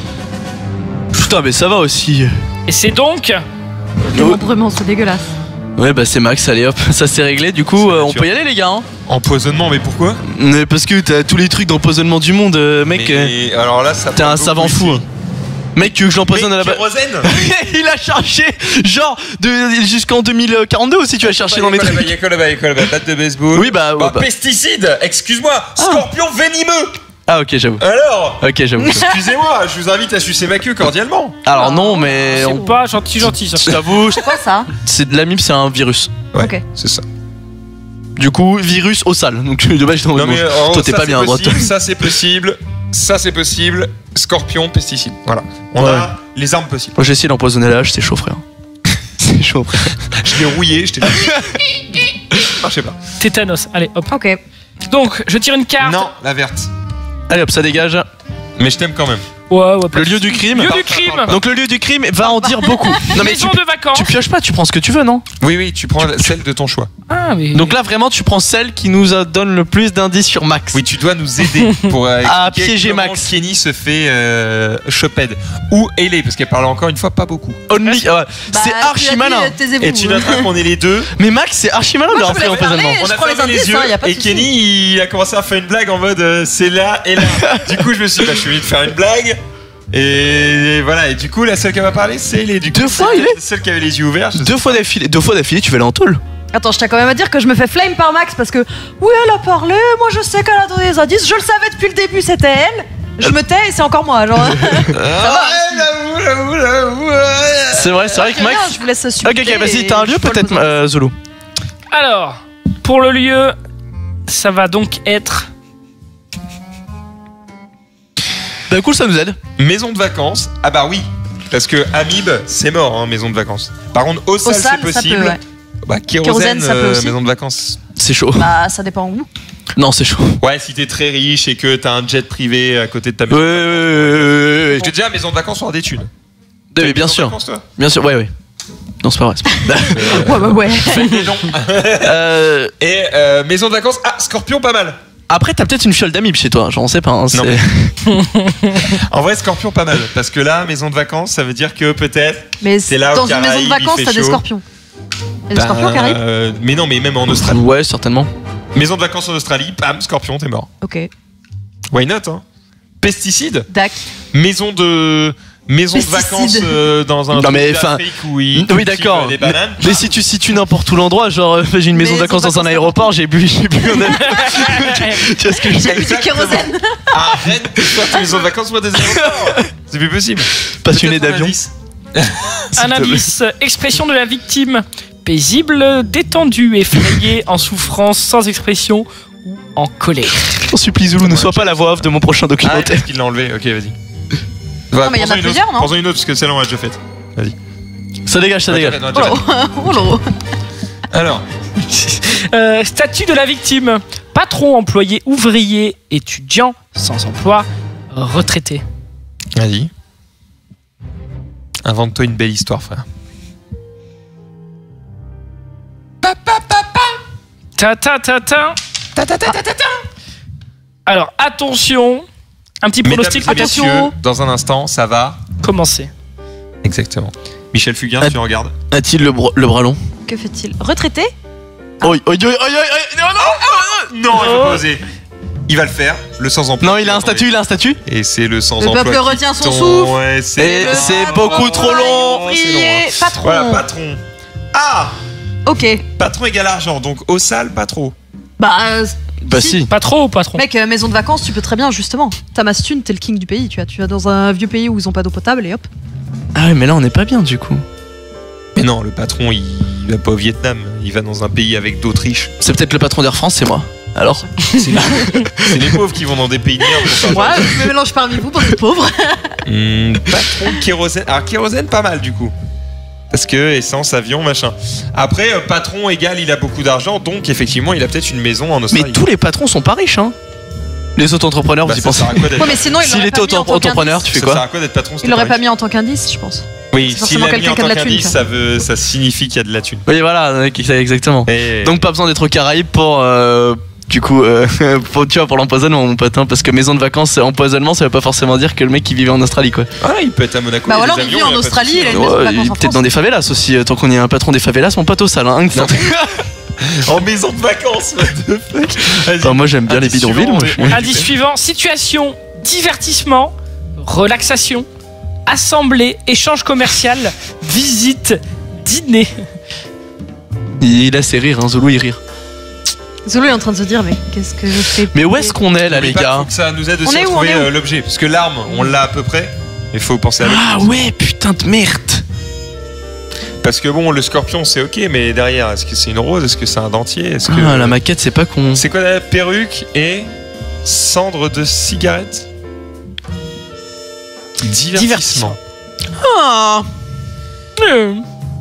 Putain, mais ça va aussi. Et c'est donc. Démembrement, c'est dégueulasse. Ouais, bah c'est Max, allez hop, ça s'est réglé. Du coup, C'est euh, on nature. peut y aller, les gars. Hein. Empoisonnement, mais pourquoi? Mais parce que t'as tous les trucs d'empoisonnement du monde, euh, mec. euh, Mais alors là, ça T'es parle un beaucoup savant ici. fou. hein. Mec, tu veux que je l'empoisonne à la Mais base? kérosène. Il a cherché, genre, de- jusqu'en deux mille quarante-deux aussi, tu vas chercher dans les trucs. Il y a quoi là-bas? Il y a quoi là-bas? Batte de baseball. Oui, bah, Bah, bah. pesticide. Excuse-moi. Scorpion venimeux. Ah, ok, j'avoue. Alors. Ok, j'avoue. Excusez-moi, je vous invite à sucer ma queue cordialement. Alors, non, mais. C'est on- pas gentil, gentil ça. Je t'avoue, C'est quoi ça? c'est de l'amibe, c'est un virus. Ouais, Ok. c'est ça. Du coup, virus au sale. Donc, dommage, non, Non mais bon, euh, toi, t'es ça, pas c'est bien à droite. possible, ça c'est possible, ça c'est possible. Scorpion, pesticide. Voilà. On Ouais. a les armes possibles. Moi, j'ai essayé d'empoisonner la hache, c'est chaud, frère. C'est chaud, frère. Je l'ai rouillé, je t'ai dit. Marchait pas. Tétanos. Allez, hop. Ok. Donc, je tire une carte. Non, la verte. Allez, hop, ça dégage. Mais je t'aime quand même. Ouais, ouais, pas Le de lieu soucis. du crime. Lieu Parle du pas, crime. parle pas. Donc, le lieu du crime va en dire beaucoup. Non, mais tu, Maison de vacances. tu pioches pas, tu prends ce que tu veux, non? Oui, oui, tu prends celle de ton choix. Ah, mais. Donc là, vraiment, tu prends celle qui nous euh, donne le plus d'indices sur Max. Oui, tu dois nous aider pour euh, À expliquer piéger comment Max. Kenny se fait euh, choped. Ou Ailey, parce qu'elle parle encore une fois pas beaucoup. Only- ah ouais. Bah, c'est tu l'as archi dit, malin. euh, taisez-vous. Et tu noteras qu'on est les deux. Mais Max, c'est archi malin de Moi, leur je faire voulais parler. empoisonnement. On a je prends les fermé les indices, yeux hein, y a pas de et souci. Kenny il a commencé à faire une blague en mode euh, c'est là et là. Du coup je me suis dit bah, je suis venu de faire une blague et voilà et du coup la seule qui m'a parlé c'est les du coup, Deux fois, celle- il est celle qui avait les yeux ouverts. je sais Deux fois d'affilée, deux fois d'affilée, tu vas aller en tôle. Attends, je tiens quand même à dire que je me fais flame par Max parce que oui, elle a parlé, moi je sais qu'elle a donné des indices, je le savais depuis le début, c'était elle. Je me tais et c'est encore moi, genre. pas. Ah, ouais, j'avoue, j'avoue, j'avoue, ouais. C'est vrai, c'est vrai que Max. Rien, je vous laisse Ok, subir ok, vas-y, et t'as un je lieu peux le peut-être, poser. euh, Zulu. Alors, pour le lieu, ça va donc être. Bah, cool, ça nous aide. Maison de vacances. Ah bah oui. Parce que Amib, c'est mort, hein, maison de vacances. Par contre, au Au sale, sale, c'est ça possible. peut, ouais. Bah, kérosène, Kérosène, ça peut euh, aussi. maison de vacances. C'est chaud. Bah, ça dépend où. Non, c'est chaud. Ouais, si t'es très riche et que t'as un jet privé à côté de ta Ouais, maison. ouais, ouais, ouais, ouais, ouais. Parce que déjà, maison de vacances, on aura des thunes. Ouais, mais bien Maison de sûr. vacances, toi Bien sûr, ouais, ouais. Non, c'est pas vrai. c'est pas vrai. Ouais, ouais, ouais. Faites des dons. Euh, Et euh, maison de vacances, ah, Scorpion, pas mal. Après, t'as peut-être une fiole d'amibes chez toi, j'en sais pas. Hein, c'est- Non, En vrai, Scorpion, pas mal. Parce que là, maison de vacances, ça veut dire que peut-être. Mais C'est là, dans aux une maison de Caraïbes, vacances, il t'as fait des chaud. scorpions. Il y a des bah, scorpions qui arrivent. euh, mais non, mais même en Australie. Ouais, certainement. Maison de vacances en Australie, bam, Scorpion, t'es mort. Ok. Why not, hein. Pesticides, Dac. maison de. Maison de Pesticides. vacances euh, dans un Non, truc mais, enfin, d'Afrique où ils oui, cultivent, d'accord. euh, des bananes. Mais si tu situes n'importe où l'endroit, genre euh, j'ai une maison de Maison de vacances dans un vacances aéroport, j'ai bu, j'ai bu un Tu vois ce que je veux J'ai dire bu du Exactement. kérosène. Arrête de faire tes maisons de vacances soit des aéroports. C'est plus possible. Passionné Peut-être un d'avion. indice. Un indice, expression de la victime. Paisible, détendu, effrayé, en souffrance, sans expression ou en colère. T'en supplie, Zoulou, ne sois pas la voix off de mon prochain Ah, documentaire. est-ce qu'il l'a enlevé? Ok, vas-y. Non, mais il y en a prends-en une plusieurs, autre. non Prends-en une autre parce que celle-là on l'a déjà faite. Ça dégage, ça On l'a déjà dégage. faite, on l'a déjà faite. Oh là. Alors, Euh, statut de la victime. Patron, employé, ouvrier, étudiant, sans emploi, retraité. vas-y. Invente-toi une belle histoire, frère. Ta ta ta ta. Alors, attention. Un petit Mesdames pronostic et peut-être messieurs, dans un instant, ça va. commencer. Exactement. Michel Fugain, Ah. tu regardes. A-t-il le, bro- le bras long? Que fait-il? Retraité? Oi, oi, oi, oi, oi, oi, non, non, Non, il faut Oh. pas oser. Il va le faire, le sans-emploi. non, il a un statut, il a un statut. Et c'est le Le sans-emploi. peuple qui retient son tombe. souffle. Ouais, Et c'est. Le c'est patron, beaucoup trop long. c'est long, Ouvrier, hein. patron. Voilà, patron. Ah, Ok. patron égale argent, donc au sale, pas trop. Bah, euh, Bah si. Pas trop, patron. mec, euh, maison de vacances, tu peux très bien, justement. T'as ma thune, t'es le king du pays, tu vois. Tu vas dans un vieux pays où ils ont pas d'eau potable et hop. Ah ouais, mais là on n'est pas bien du coup. Mais non, le patron, il va pas au Vietnam. Il va dans un pays avec d'Autriche. C'est peut-être le patron d'Air France, c'est moi. Alors C'est les... c'est les pauvres qui vont dans des pays de merde pour faire Ouais, je me mélange parmi vous, bande de pauvres. Hum, patron kérosène. Alors kérosène pas mal du coup. Parce que essence, avion, machin. Après, euh, patron égal, il a beaucoup d'argent, donc effectivement, il a peut-être une maison en Mais Australie. tous les patrons sont pas riches, hein. Les auto-entrepreneurs, Bah, vous y ça pensez? sert à quoi d'être- Ouais, mais sinon, il S'il l'aurait était pas mis en tant auto-entrepreneur, qu'indice. tu fais Ça sert quoi? à quoi d'être patron? Il l'aurait pas mis en tant qu'indice, je pense. Oui, C'est s'il forcément l'a mis quelqu'un en qui a tant de la thune, qu'indice, quoi. ça, veut, ça signifie qu'il y a de la thune. Oui, voilà, exactement. Et... Donc pas besoin d'être aux Caraïbes pour euh, du coup euh, pour, tu vois, pour l'empoisonnement, mon pote, hein, parce que maison de vacances empoisonnement, ça veut pas forcément dire que le mec qui vivait en Australie, quoi. Ah, il peut être à Monaco. Bah il y a alors, des il avions, vit en y a pas de Australie, souci, il a une hein. maison de Ouais, vacances en peut-être France. dans des favelas aussi, euh, tant qu'on est un patron des favelas, mon pote au sale, hein, Non. En maison de vacances, what the fuck. Vas-y. Enfin, moi j'aime bien les Indice bidonvilles, suivant, moi. on est- je- Indice suivant, situation, divertissement, relaxation, assemblée, échange commercial, visite, dîner. Il laisse rire, hein, Zolo il rire. Zolo est en train de se dire, mais qu'est-ce que je fais? Mais où est-ce qu'on est là, les N'oublie pas qu'il faut gars? que ça nous aide On aussi est à où, on trouver est où euh, l'objet. Parce que l'arme, on l'a à peu près. Il faut penser à l'objet. Ah ouais, putain de merde. Parce que bon, le scorpion, c'est ok, mais derrière, est-ce que c'est une rose? Est-ce que c'est un dentier? Est-ce que... Ah, la maquette, c'est pas con. C'est quoi la perruque et cendre de cigarette? Divertissement. Ah, Euh,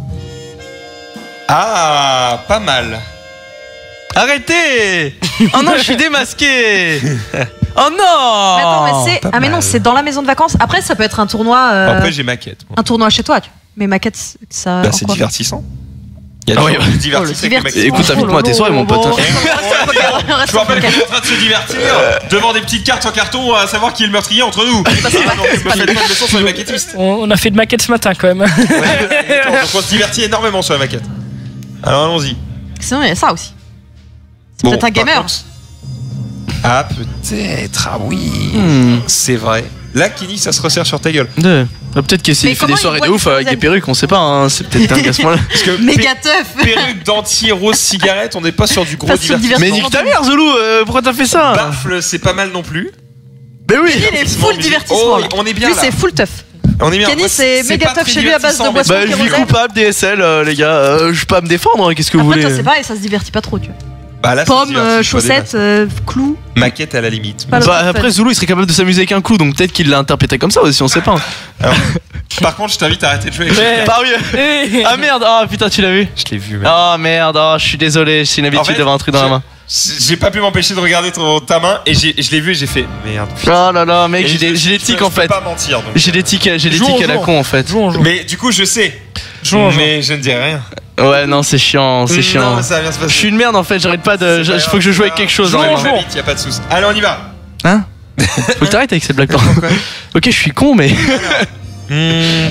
Ah, pas mal. arrêtez. Oh non, je suis démasqué. Oh non. Mais attends, mais c'est. pas Ah, mais non, mal. c'est dans la maison de vacances. Après, ça peut être un tournoi. euh, Après, j'ai maquette. moi. Un tournoi chez toi, tu vois. Mais maquette, ça. Bah, en c'est quoi divertissant. Il y a Ah toujours ouais, du Oh, le divertissement avec les maquettes. Écoute, invite-moi à tes soirées, mon pote. Bon, reste- Je reste vous rappelle qu'on focus. est en train de se divertir devant des petites cartes en carton à savoir qui est le meurtrier entre nous. Ah, donc, je me fais pas de leçon sur les maquettistes. on, on a fait de maquette ce matin quand même. Ouais, donc on se divertit énormément sur la maquette. Alors allons-y. Sinon, il y a ça aussi. C'est Bon, peut-être un par gamer. contre- Ah, peut-être. Ah oui. Hmm. C'est vrai. Là, qui dit ça se resserre sur ta gueule. Ouais. Ah, peut-être qu'il Mais fait comment des il soirées voit de du ouf avec des Frozen perruques, on sait pas, hein. C'est peut-être dingue à ce moment-là. Parce que Méga teuf. pé- perruque, dentier, rose, cigarette, on n'est pas sur du gros Pas sur le divertissement. Mais nique ta mère, Zolou, euh, pourquoi t'as fait ça? Baffle, c'est pas mal non plus. Mais oui. Lui, il est full musique. divertissement. Oh, là. on est bien Lui, là. c'est full teuf. On est bien. Kenny, Moi, c'est méga pas tough très chez lui à base de divertissant, boissons. mais- Bah, je vis kérosène. coupable D S L, euh, les gars. Euh, je peux pas me défendre, hein, qu'est-ce que vous Après, voulez? toi, c'est pareil, ça se divertit pas trop, tu vois. Bah, là, ça se Pommes, divertit, euh, pas des chaussettes, masses. euh, clous. Maquette à la limite. Pas le Bah, fun. après, Zulu il serait capable de s'amuser avec un clou, donc peut-être qu'il l'a interprété comme ça aussi, on sait pas. Alors, par contre, je t'invite à arrêter de jouer avec Ouais. les Bah oui. Eh. Ah merde, ah putain, tu l'as vu? Je l'ai vu, mec. Ah merde, ah, je suis désolé, c'est une habitude En fait, d'avoir un truc dans la je- main. J'ai pas pu m'empêcher de regarder ton, ta main et j'ai- je l'ai vu et j'ai fait merde. Oh là là, mec, Et j'ai je- des, j'ai des je tics peux- en je peux fait. pas mentir. donc. J'ai des tics, j'ai des Jouons, tics à la jouons. con en fait. Jouons, jouons. Mais du coup, je sais. Jouons, jouons. Mais je ne dis rien. Ouais, non, c'est chiant, c'est Non, chiant. mais ça va bien se passer. Je suis une merde en fait, j'arrête pas de. C'est je- pas Faut que je grave, joue avec quelque chose dans les Jouons, mains. jouons. Vite, y a pas de souci. Allez, on y va. Hein? Faut que t'arrêtes avec ces blagues là. Pourquoi Ok, je suis con, mais. Hmm,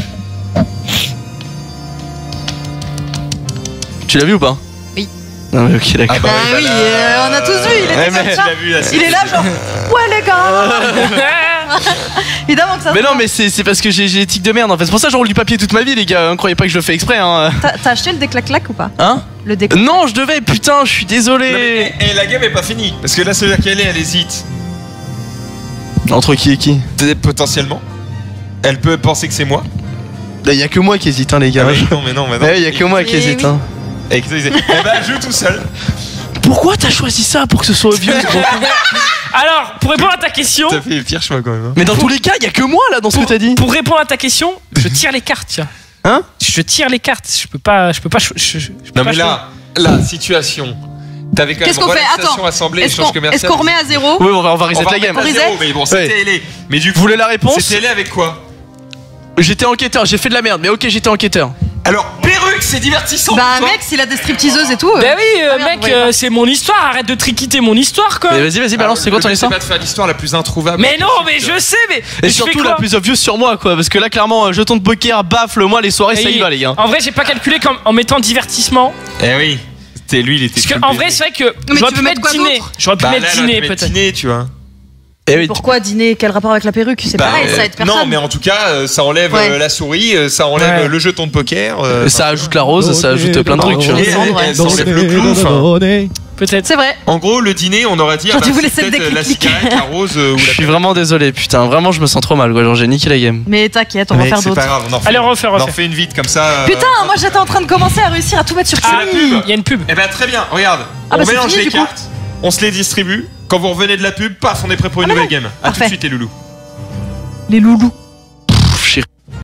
Tu l'as vu ou pas? Oui. Non, mais ok, d'accord. Ah Bah ouais, oui, bah là, euh, on a tous vu, il était Ouais, comme mais- ça. Tu l'as vu, là, c'est- Il est là, genre, ouais, les gars. Évidemment que ça. Mais non, mais c'est c'est parce que j'ai j'ai des tics de merde en fait. C'est pour ça que je roule du papier toute ma vie, les gars. Hein, croyez pas que je le fais exprès, hein. T'as t'as acheté le déclac-clac ou pas? Hein? Le déclac. Non, je devais, putain, je suis Non, mais- désolé. Et, et la game est pas finie. Parce que là, c'est-à-dire qu'elle est, elle hésite. Entre qui et qui? Peut-être potentiellement. Elle peut penser que c'est moi. Il y a que moi qui hésite, hein, les gars. Ah oui, non, mais non, mais non. Ouais, il y a que moi qui Eh hésite, oui. hein. Et que ça, il disait, eh ben, joue tout seul. Pourquoi t'as choisi ça pour que ce soit obvious, gros? Alors, pour répondre à ta question, T'as fait pire choix quand même. hein. Mais dans tous les cas, il y a que moi là dans ce que t'as dit. pour répondre à ta question, je tire les cartes, tiens. Hein? Je tire les cartes. Je peux pas, je peux pas. cho- Je, je- je peux Non, pas mais cho- là, la situation. T'avais quand même Qu'est-ce qu'on fait? relaxation, Attends. assemblée, Est-ce échange qu'on commercial. est-ce qu'on remet à zéro? Oui, on va, on va reset On va la game. remettre à Reset zéro, mais bon, c'était Ouais. ailé. Mais du Vous coup, voulez la réponse? c'était ailé avec quoi? J'étais enquêteur, j'ai fait de la merde, mais ok, j'étais enquêteur. Alors, perruque, c'est divertissant. Bah, pour toi mec, s'il a des stripteaseuses et tout. euh, Bah oui, euh, Ah, merde, mec, ouais, euh, ouais. c'est mon histoire. Arrête de triquiter mon histoire, quoi. Mais vas-y, vas-y, balance, c'est quoi ton Le but, histoire? C'est pas de faire l'histoire la plus introuvable. Mais non, mais je sais, mais. Et mais je fais surtout quoi la plus obvious sur moi, quoi, parce que là, clairement, euh, jeton de poker, baffle, moi, les soirées, ça y Et- va, les gars. En vrai, j'ai pas calculé comme en mettant divertissement. Eh oui. C'était lui, il était. Parce que full en baisé. vrai, c'est vrai que Mais j'aurais tu pu veux mettre mettre quoi dîner. d'autre J'aurais pu Bah, mettre là, là, dîner, tu mets peut-être. dîner, tu vois. Eh oui, Pourquoi dîner? Quel rapport avec la perruque? C'est Bah, pareil, euh, ça aide personne. Non, mais en tout cas, euh, ça enlève Ouais. euh, la souris, euh, ça enlève Ouais. euh, le jeton de poker. euh, ça ajoute la rose, ça ajoute plein de trucs, tu vois. Et- et- Ouais. et ça enlève le clou, enfin. Peut-être. C'est vrai. En gros, le dîner, on aurait dit. Genre, ah, tu bah, voulais c'est celle peut-être, des euh, la clics. cigarette, la rose euh, ou Je la suis vraiment désolé, putain, vraiment, je me sens trop mal, quoi. Genre, j'ai niqué la game. Mais t'inquiète, on va Mec, faire c'est d'autres. pas grave, on en refait. Allez, on refait, On en refait. refait une vite comme ça. euh, Putain, moi j'étais en train de commencer à réussir à tout mettre sur C'est la Camille. pub. Il y a une pub. Eh ben très bien, regarde. Ah on bah, c'est mélange fini, les du coup. cartes, on se les distribue. Quand vous revenez de la pub, paf, on est prêt pour une Ah, nouvelle mais game. A tout de Parfait. suite les loulous. Les loulous.